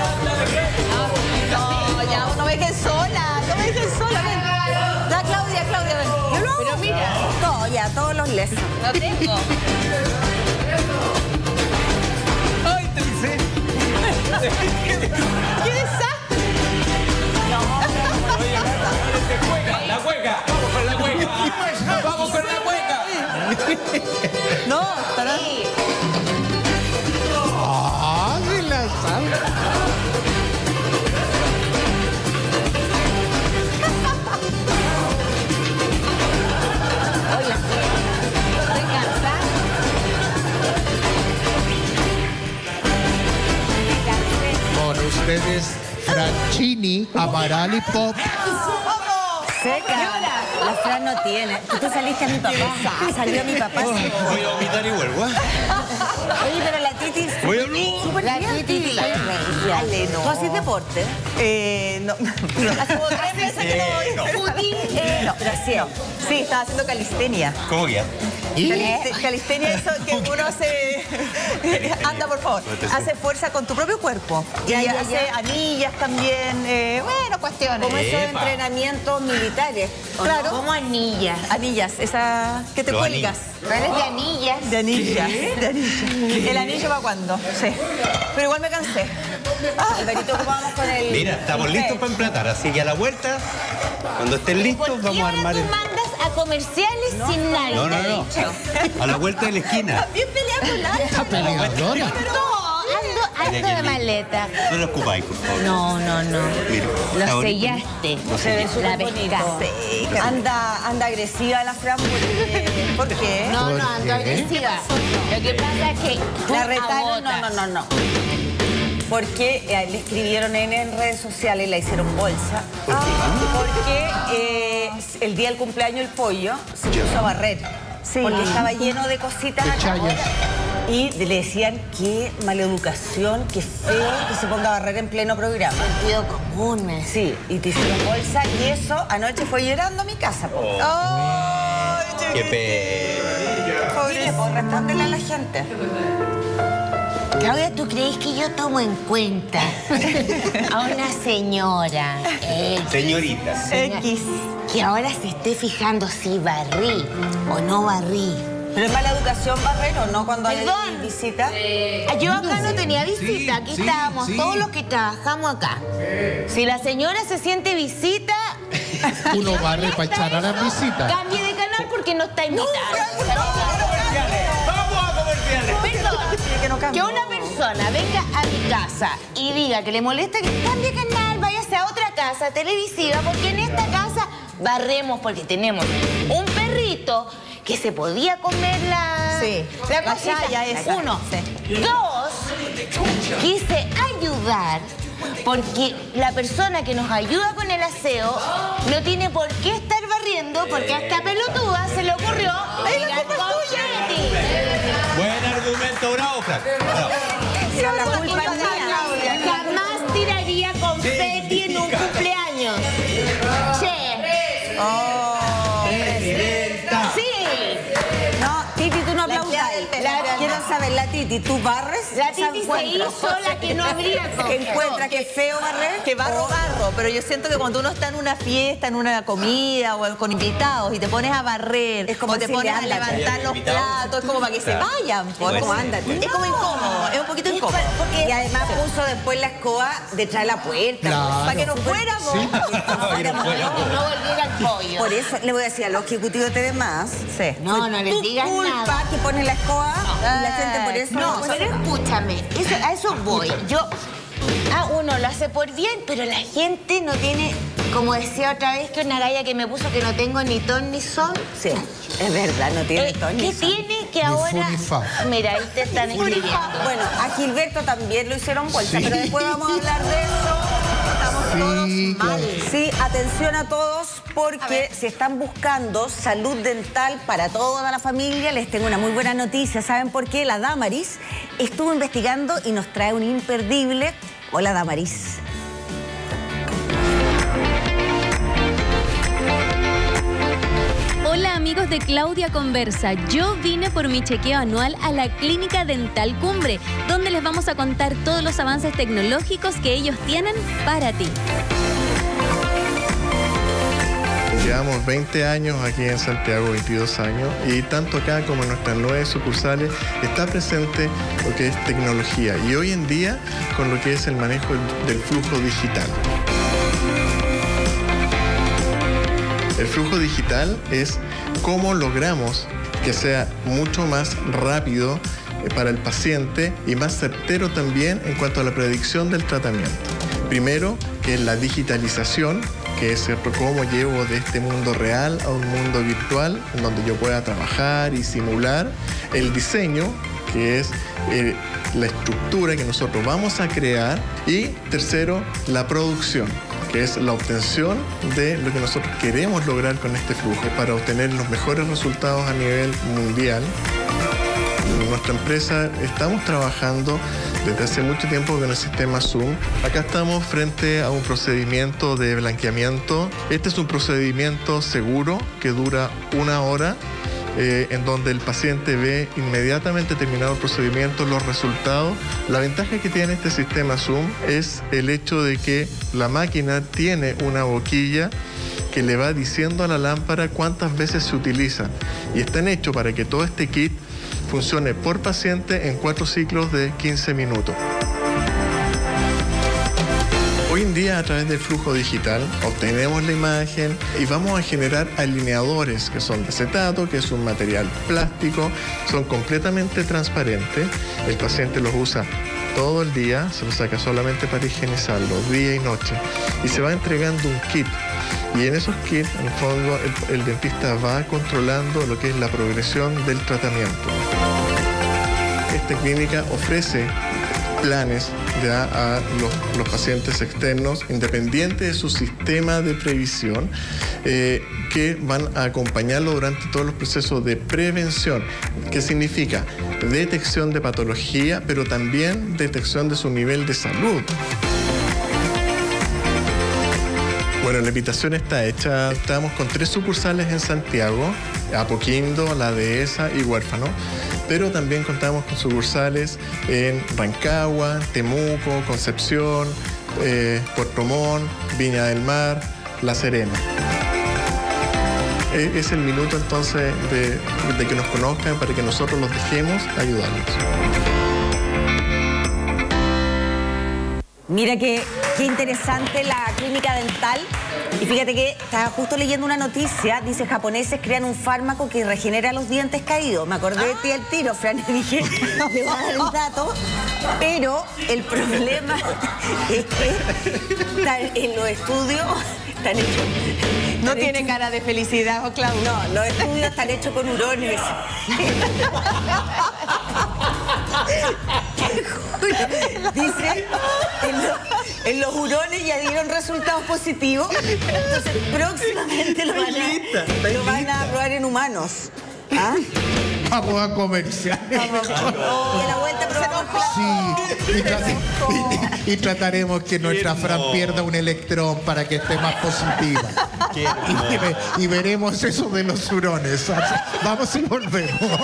No, ya, no me dejen sola. No me dejen sola. Ven. Da, Claudia, ven. Yo lo hago. Pero mira, Todo, ya, todos los lesos. no tengo. ¡Ay, te dice! ¡Qué desastre! ¡La hueca! ¡Vamos con la hueca! ¡Vamos con la hueca! No, estará. Ah, se la sabe. Estoy cansada. Con ustedes, Franchini, Amaral y Pop. Seca. La Fran no tiene. Tú saliste a mi papá. Salió mi papá. Voy a vomitar y vuelvo. Oye, pero la Titi... Voy a hablar. La Titi... Dale, no. ¿Tú haces deporte? No. Hace 3 meses que no voy. Footing. No, pero así. Sí, estaba haciendo calistenia. ¿Cómo que ya? Calistenia, eso que uno hace... Anda, por favor. Hace fuerza con tu propio cuerpo. Y Ya, ya, hace ya. anillas también. Bueno, cuestiones. Como esos Epa. entrenamientos militares. ¿o no? Claro. Como anillas. Anillas, esa que te Los cuelgas. ¿No eres de anillas? De anillas. De anillas. ¿El anillo va cuándo? Sí. Pero igual me cansé. Alvarito, ¿cómo vamos con el...? Mira, estamos listos para emplatar, así que a la vuelta, cuando estén listos, ¿Por qué vamos a ahora armar tú el... mandas a comerciales sin nada? No. A la vuelta de la esquina. Bien peleada con la... Esta peleadora. No, ando de maleta. No lo ocupáis, por favor. No. Mira, está Lo bonito. sellaste. Lo Se ve sellé. La súper bonito. pesca. Anda agresiva la Fran porque... ¿Por qué? No, ¿Por ando qué? agresiva. Lo que pasa es que tú La retaron, agotas. no. Porque le escribieron en redes sociales y la hicieron bolsa. Porque el día del cumpleaños del pollo se puso a barrer. Sí. Porque estaba lleno de cositas. De acá. chayas. Y le decían qué maleducación, qué feo que se ponga a barrer en pleno programa. Sentido común, me decía. Sí, y te hicieron bolsa y eso anoche fue llorando a mi casa. Po. Ay, Qué pena. Dile, pues, respóndele a la gente. Claudia, ¿tú crees que yo tomo en cuenta a una señora Señoritas. X. que ahora se esté fijando si barrí o no barrí? Pero es mala educación barrer, ¿o no? Cuando hay Perdón. visita. Yo acá no tenía visita, aquí estábamos todos los que trabajamos acá. Si la señora se siente visita... Uno barre para echar a las visitas. Cambie de canal porque no está invitada. ¡Vamos a comerciales! Perdón, que una persona venga a mi casa y diga que le molesta que cambie de canal, váyase a otra casa televisiva, porque en esta casa barremos porque tenemos un perrito que se podía comer la cosita. chaya esa. Uno. Sí. Dos, quise ayudar porque la persona que nos ayuda con el aseo no tiene por qué estar barriendo porque a esta pelotuda se le ocurrió tirar confeti. Buen argumento, bravo, Frank. Bravo. La culpa es mía. Jamás tiraría confeti en un cumpleaños. Che. Presidenta. Sí. No, Titi, tú no aplaudas. Quiero saber, la Titi, ¿tú barres? La Titi se hizo la que no habría ¿Que encuentra que es feo barrer? Que barro, pero yo siento que cuando uno está en una fiesta, en una comida o con invitados y te pones a barrer Es como o te decirle, pones a ándate. levantar los platos, es como para que se vayan. Pues. Es como, ándate. Es como incómodo, es un poquito incómodo. Y además puso después la escoba detrás de la puerta. Claro. Para que no fuéramos. Sí. No volviera al pollo. Por eso le voy a decir a los ejecutivos de demás. Sí. No les tu digas culpa nada. que pones la escoba y la gente por eso No, puede pero hacer. escúchame, a eso voy. Uno lo hace por bien, pero la gente no tiene, como decía otra vez que una galla que me puso que no tengo ni ton ni son. Sí, es verdad, no tiene ton ni ¿Qué son. tiene que ahora? fu ni fa. Mira, ahí te están escribiendo. Bueno, a Gilberto también lo hicieron bolsa, pero después vamos a hablar de eso. Estamos todos mal. Sí, atención a todos, porque si están buscando salud dental para toda la familia, les tengo una muy buena noticia. ¿Saben por qué? La Damaris estuvo investigando y nos trae un imperdible. Hola, Damaris. Hola amigos de Claudia Conversa, yo vine por mi chequeo anual a la Clínica Dental Cumbre, donde les vamos a contar todos los avances tecnológicos que ellos tienen para ti. Llevamos 20 años aquí en Santiago, 22 años, y tanto acá como en nuestras 9 sucursales está presente lo que es tecnología y hoy en día con lo que es el manejo del flujo digital. El flujo digital es cómo logramos que sea mucho más rápido para el paciente y más certero también en cuanto a la predicción del tratamiento. Primero, que es la digitalización, que es cómo llevo de este mundo real a un mundo virtual, en donde yo pueda trabajar y simular. El diseño, que es la estructura que nosotros vamos a crear. Y tercero, la producción, que es la obtención de lo que nosotros queremos lograr con este flujo para obtener los mejores resultados a nivel mundial. En nuestra empresa estamos trabajando desde hace mucho tiempo con el sistema Zoom. Acá estamos frente a un procedimiento de blanqueamiento. Este es un procedimiento seguro que dura 1 hora, en donde el paciente ve inmediatamente terminado el procedimiento los resultados. La ventaja que tiene este sistema Zoom es el hecho de que la máquina tiene una boquilla que le va diciendo a la lámpara cuántas veces se utiliza. Y están hechos para que todo este kit funcione por paciente en 4 ciclos de 15 minutos. Hoy en día, a través del flujo digital, obtenemos la imagen y vamos a generar alineadores que son de acetato, que es un material plástico, son completamente transparentes. El paciente los usa todo el día, se los saca solamente para higienizarlos, día y noche. Y se va entregando un kit. Y en esos kits, en el fondo, el dentista va controlando lo que es la progresión del tratamiento. Esta clínica ofrece planes ya a los pacientes externos, independiente de su sistema de previsión, que van a acompañarlo durante todos los procesos de prevención, que significa detección de patología, pero también detección de su nivel de salud. Bueno, la invitación está hecha. Estamos con 3 sucursales en Santiago, Apoquindo, La Dehesa y Huérfano. Pero también contamos con sucursales en Rancagua, Temuco, Concepción, Puerto Montt, Viña del Mar, La Serena. Es el minuto entonces de que nos conozcan para que nosotros los dejemos ayudarlos. Mira qué interesante la clínica dental. Y fíjate que estaba justo leyendo una noticia, dice, japoneses crean un fármaco que regenera los dientes caídos. Me acordé de ti al tiro, Fran, y dije, le voy a dar el dato. Pero el problema es que en los estudios están hechos... No tiene cara de felicidad, ¿o Claudio? No, los estudios están hechos con hurones. Dice, en los hurones ya dieron resultados positivos, entonces próximamente lo van a probar en humanos. ¿Ah? Vamos a comercial. Y a la vuelta probamos. Sí, y trataremos que nuestra Fran pierda un electrón para que esté más positiva. Y veremos eso de los hurones. Vamos y volvemos.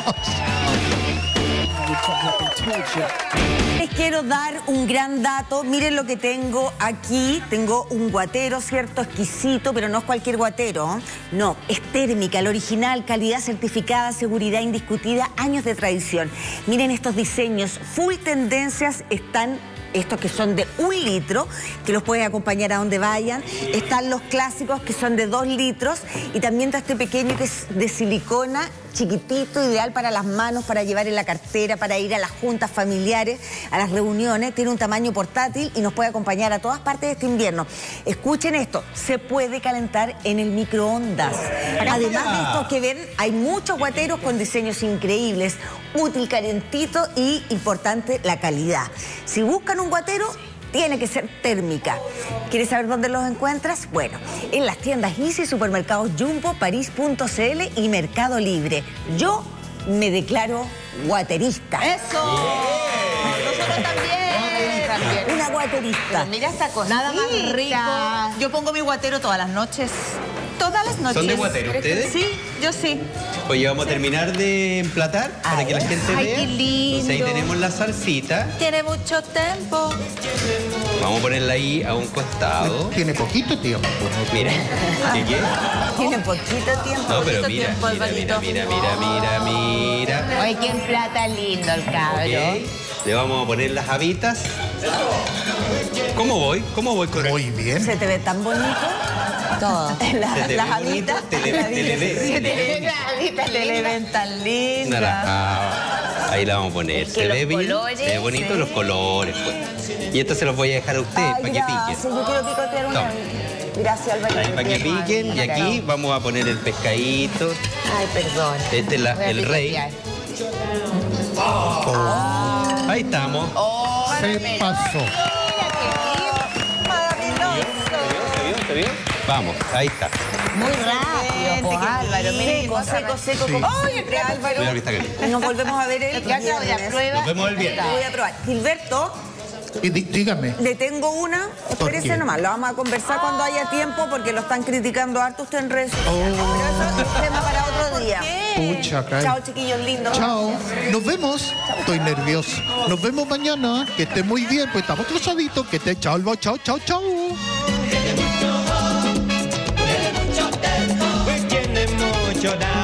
Les quiero dar un gran dato. Miren lo que tengo aquí. Tengo un guatero, ¿cierto? Exquisito, pero no es cualquier guatero. No, es térmica, el original, calidad certificada, seguridad indiscutida, años de tradición. Miren estos diseños, full tendencias, están estos que son de 1 litro, que los pueden acompañar a donde vayan. Están los clásicos que son de 2 litros y también está este pequeño que es de silicona, chiquitito, ideal para las manos, para llevar en la cartera, para ir a las juntas familiares, a las reuniones. Tiene un tamaño portátil y nos puede acompañar a todas partes de este invierno. Escuchen esto, se puede calentar en el microondas. Además de esto que ven, hay muchos guateros con diseños increíbles, útil, calentito y, importante, la calidad. Si buscan un guatero, tiene que ser térmica. ¿Quieres saber dónde los encuentras? Bueno, en las tiendas Easy, supermercados Jumbo, París.cl y Mercado Libre. Yo me declaro guaterista. ¡Eso! Nosotros también. Una guaterista. Pero mira esta cosa. Nada más rico. Yo pongo mi guatero todas las noches. Todas las noches. ¿Son de guatero ustedes? Sí, yo sí. Oye, vamos a terminar de emplatar para que la gente vea. Qué lindo. Entonces ahí tenemos la salsita. Tiene mucho tiempo. Vamos a ponerla ahí a un costado. Tiene poquito tiempo. Mira. ¿Qué? Tiene poquito tiempo. No, pero Poquito mira, tiempo, Alvarito. Oye, qué plata lindo el cabro. Ok. Le vamos a poner las habitas. ¿Cómo voy? ¿Cómo voy con Muy bien. Se te ve tan bonito. Todo. Las habitas. Te le ven tan lindas. Naranjado. Ahí la vamos a poner. Es que Se ve los bien. colores, Se ve bonito sí. los colores, pues. Y esto se los voy a dejar a ustedes para que piquen. Gracias, yo quiero picotear una. Toma. Gracias, Alvarito. Ahí para que piquen. Y aquí vamos a poner el pescadito. Ay, perdón. Este es Voy a el rey. picotear. Ahí estamos. Se pasó. ¿Se vio? Vamos, ahí está. Muy rápido, pues, Álvaro. Seco. ¡Ay, Álvaro! Cuidado que está caliente. Nos volvemos a ver el Ya, Claudia, prueba. Nos vemos el viernes. Voy a probar. Gilberto, Y dígame. le tengo una. Espérese qué? nomás. Lo vamos a conversar cuando haya tiempo porque lo están criticando harto usted en redes sociales. Pero eso es un tema para otro día. Pucha, caray. Chao, chiquillos lindos. Chao. Nos vemos. Estoy nervioso. Nos vemos mañana. Que esté muy bien. Pues estamos cruzaditos. Que esté chao. Chao. Tiene mucho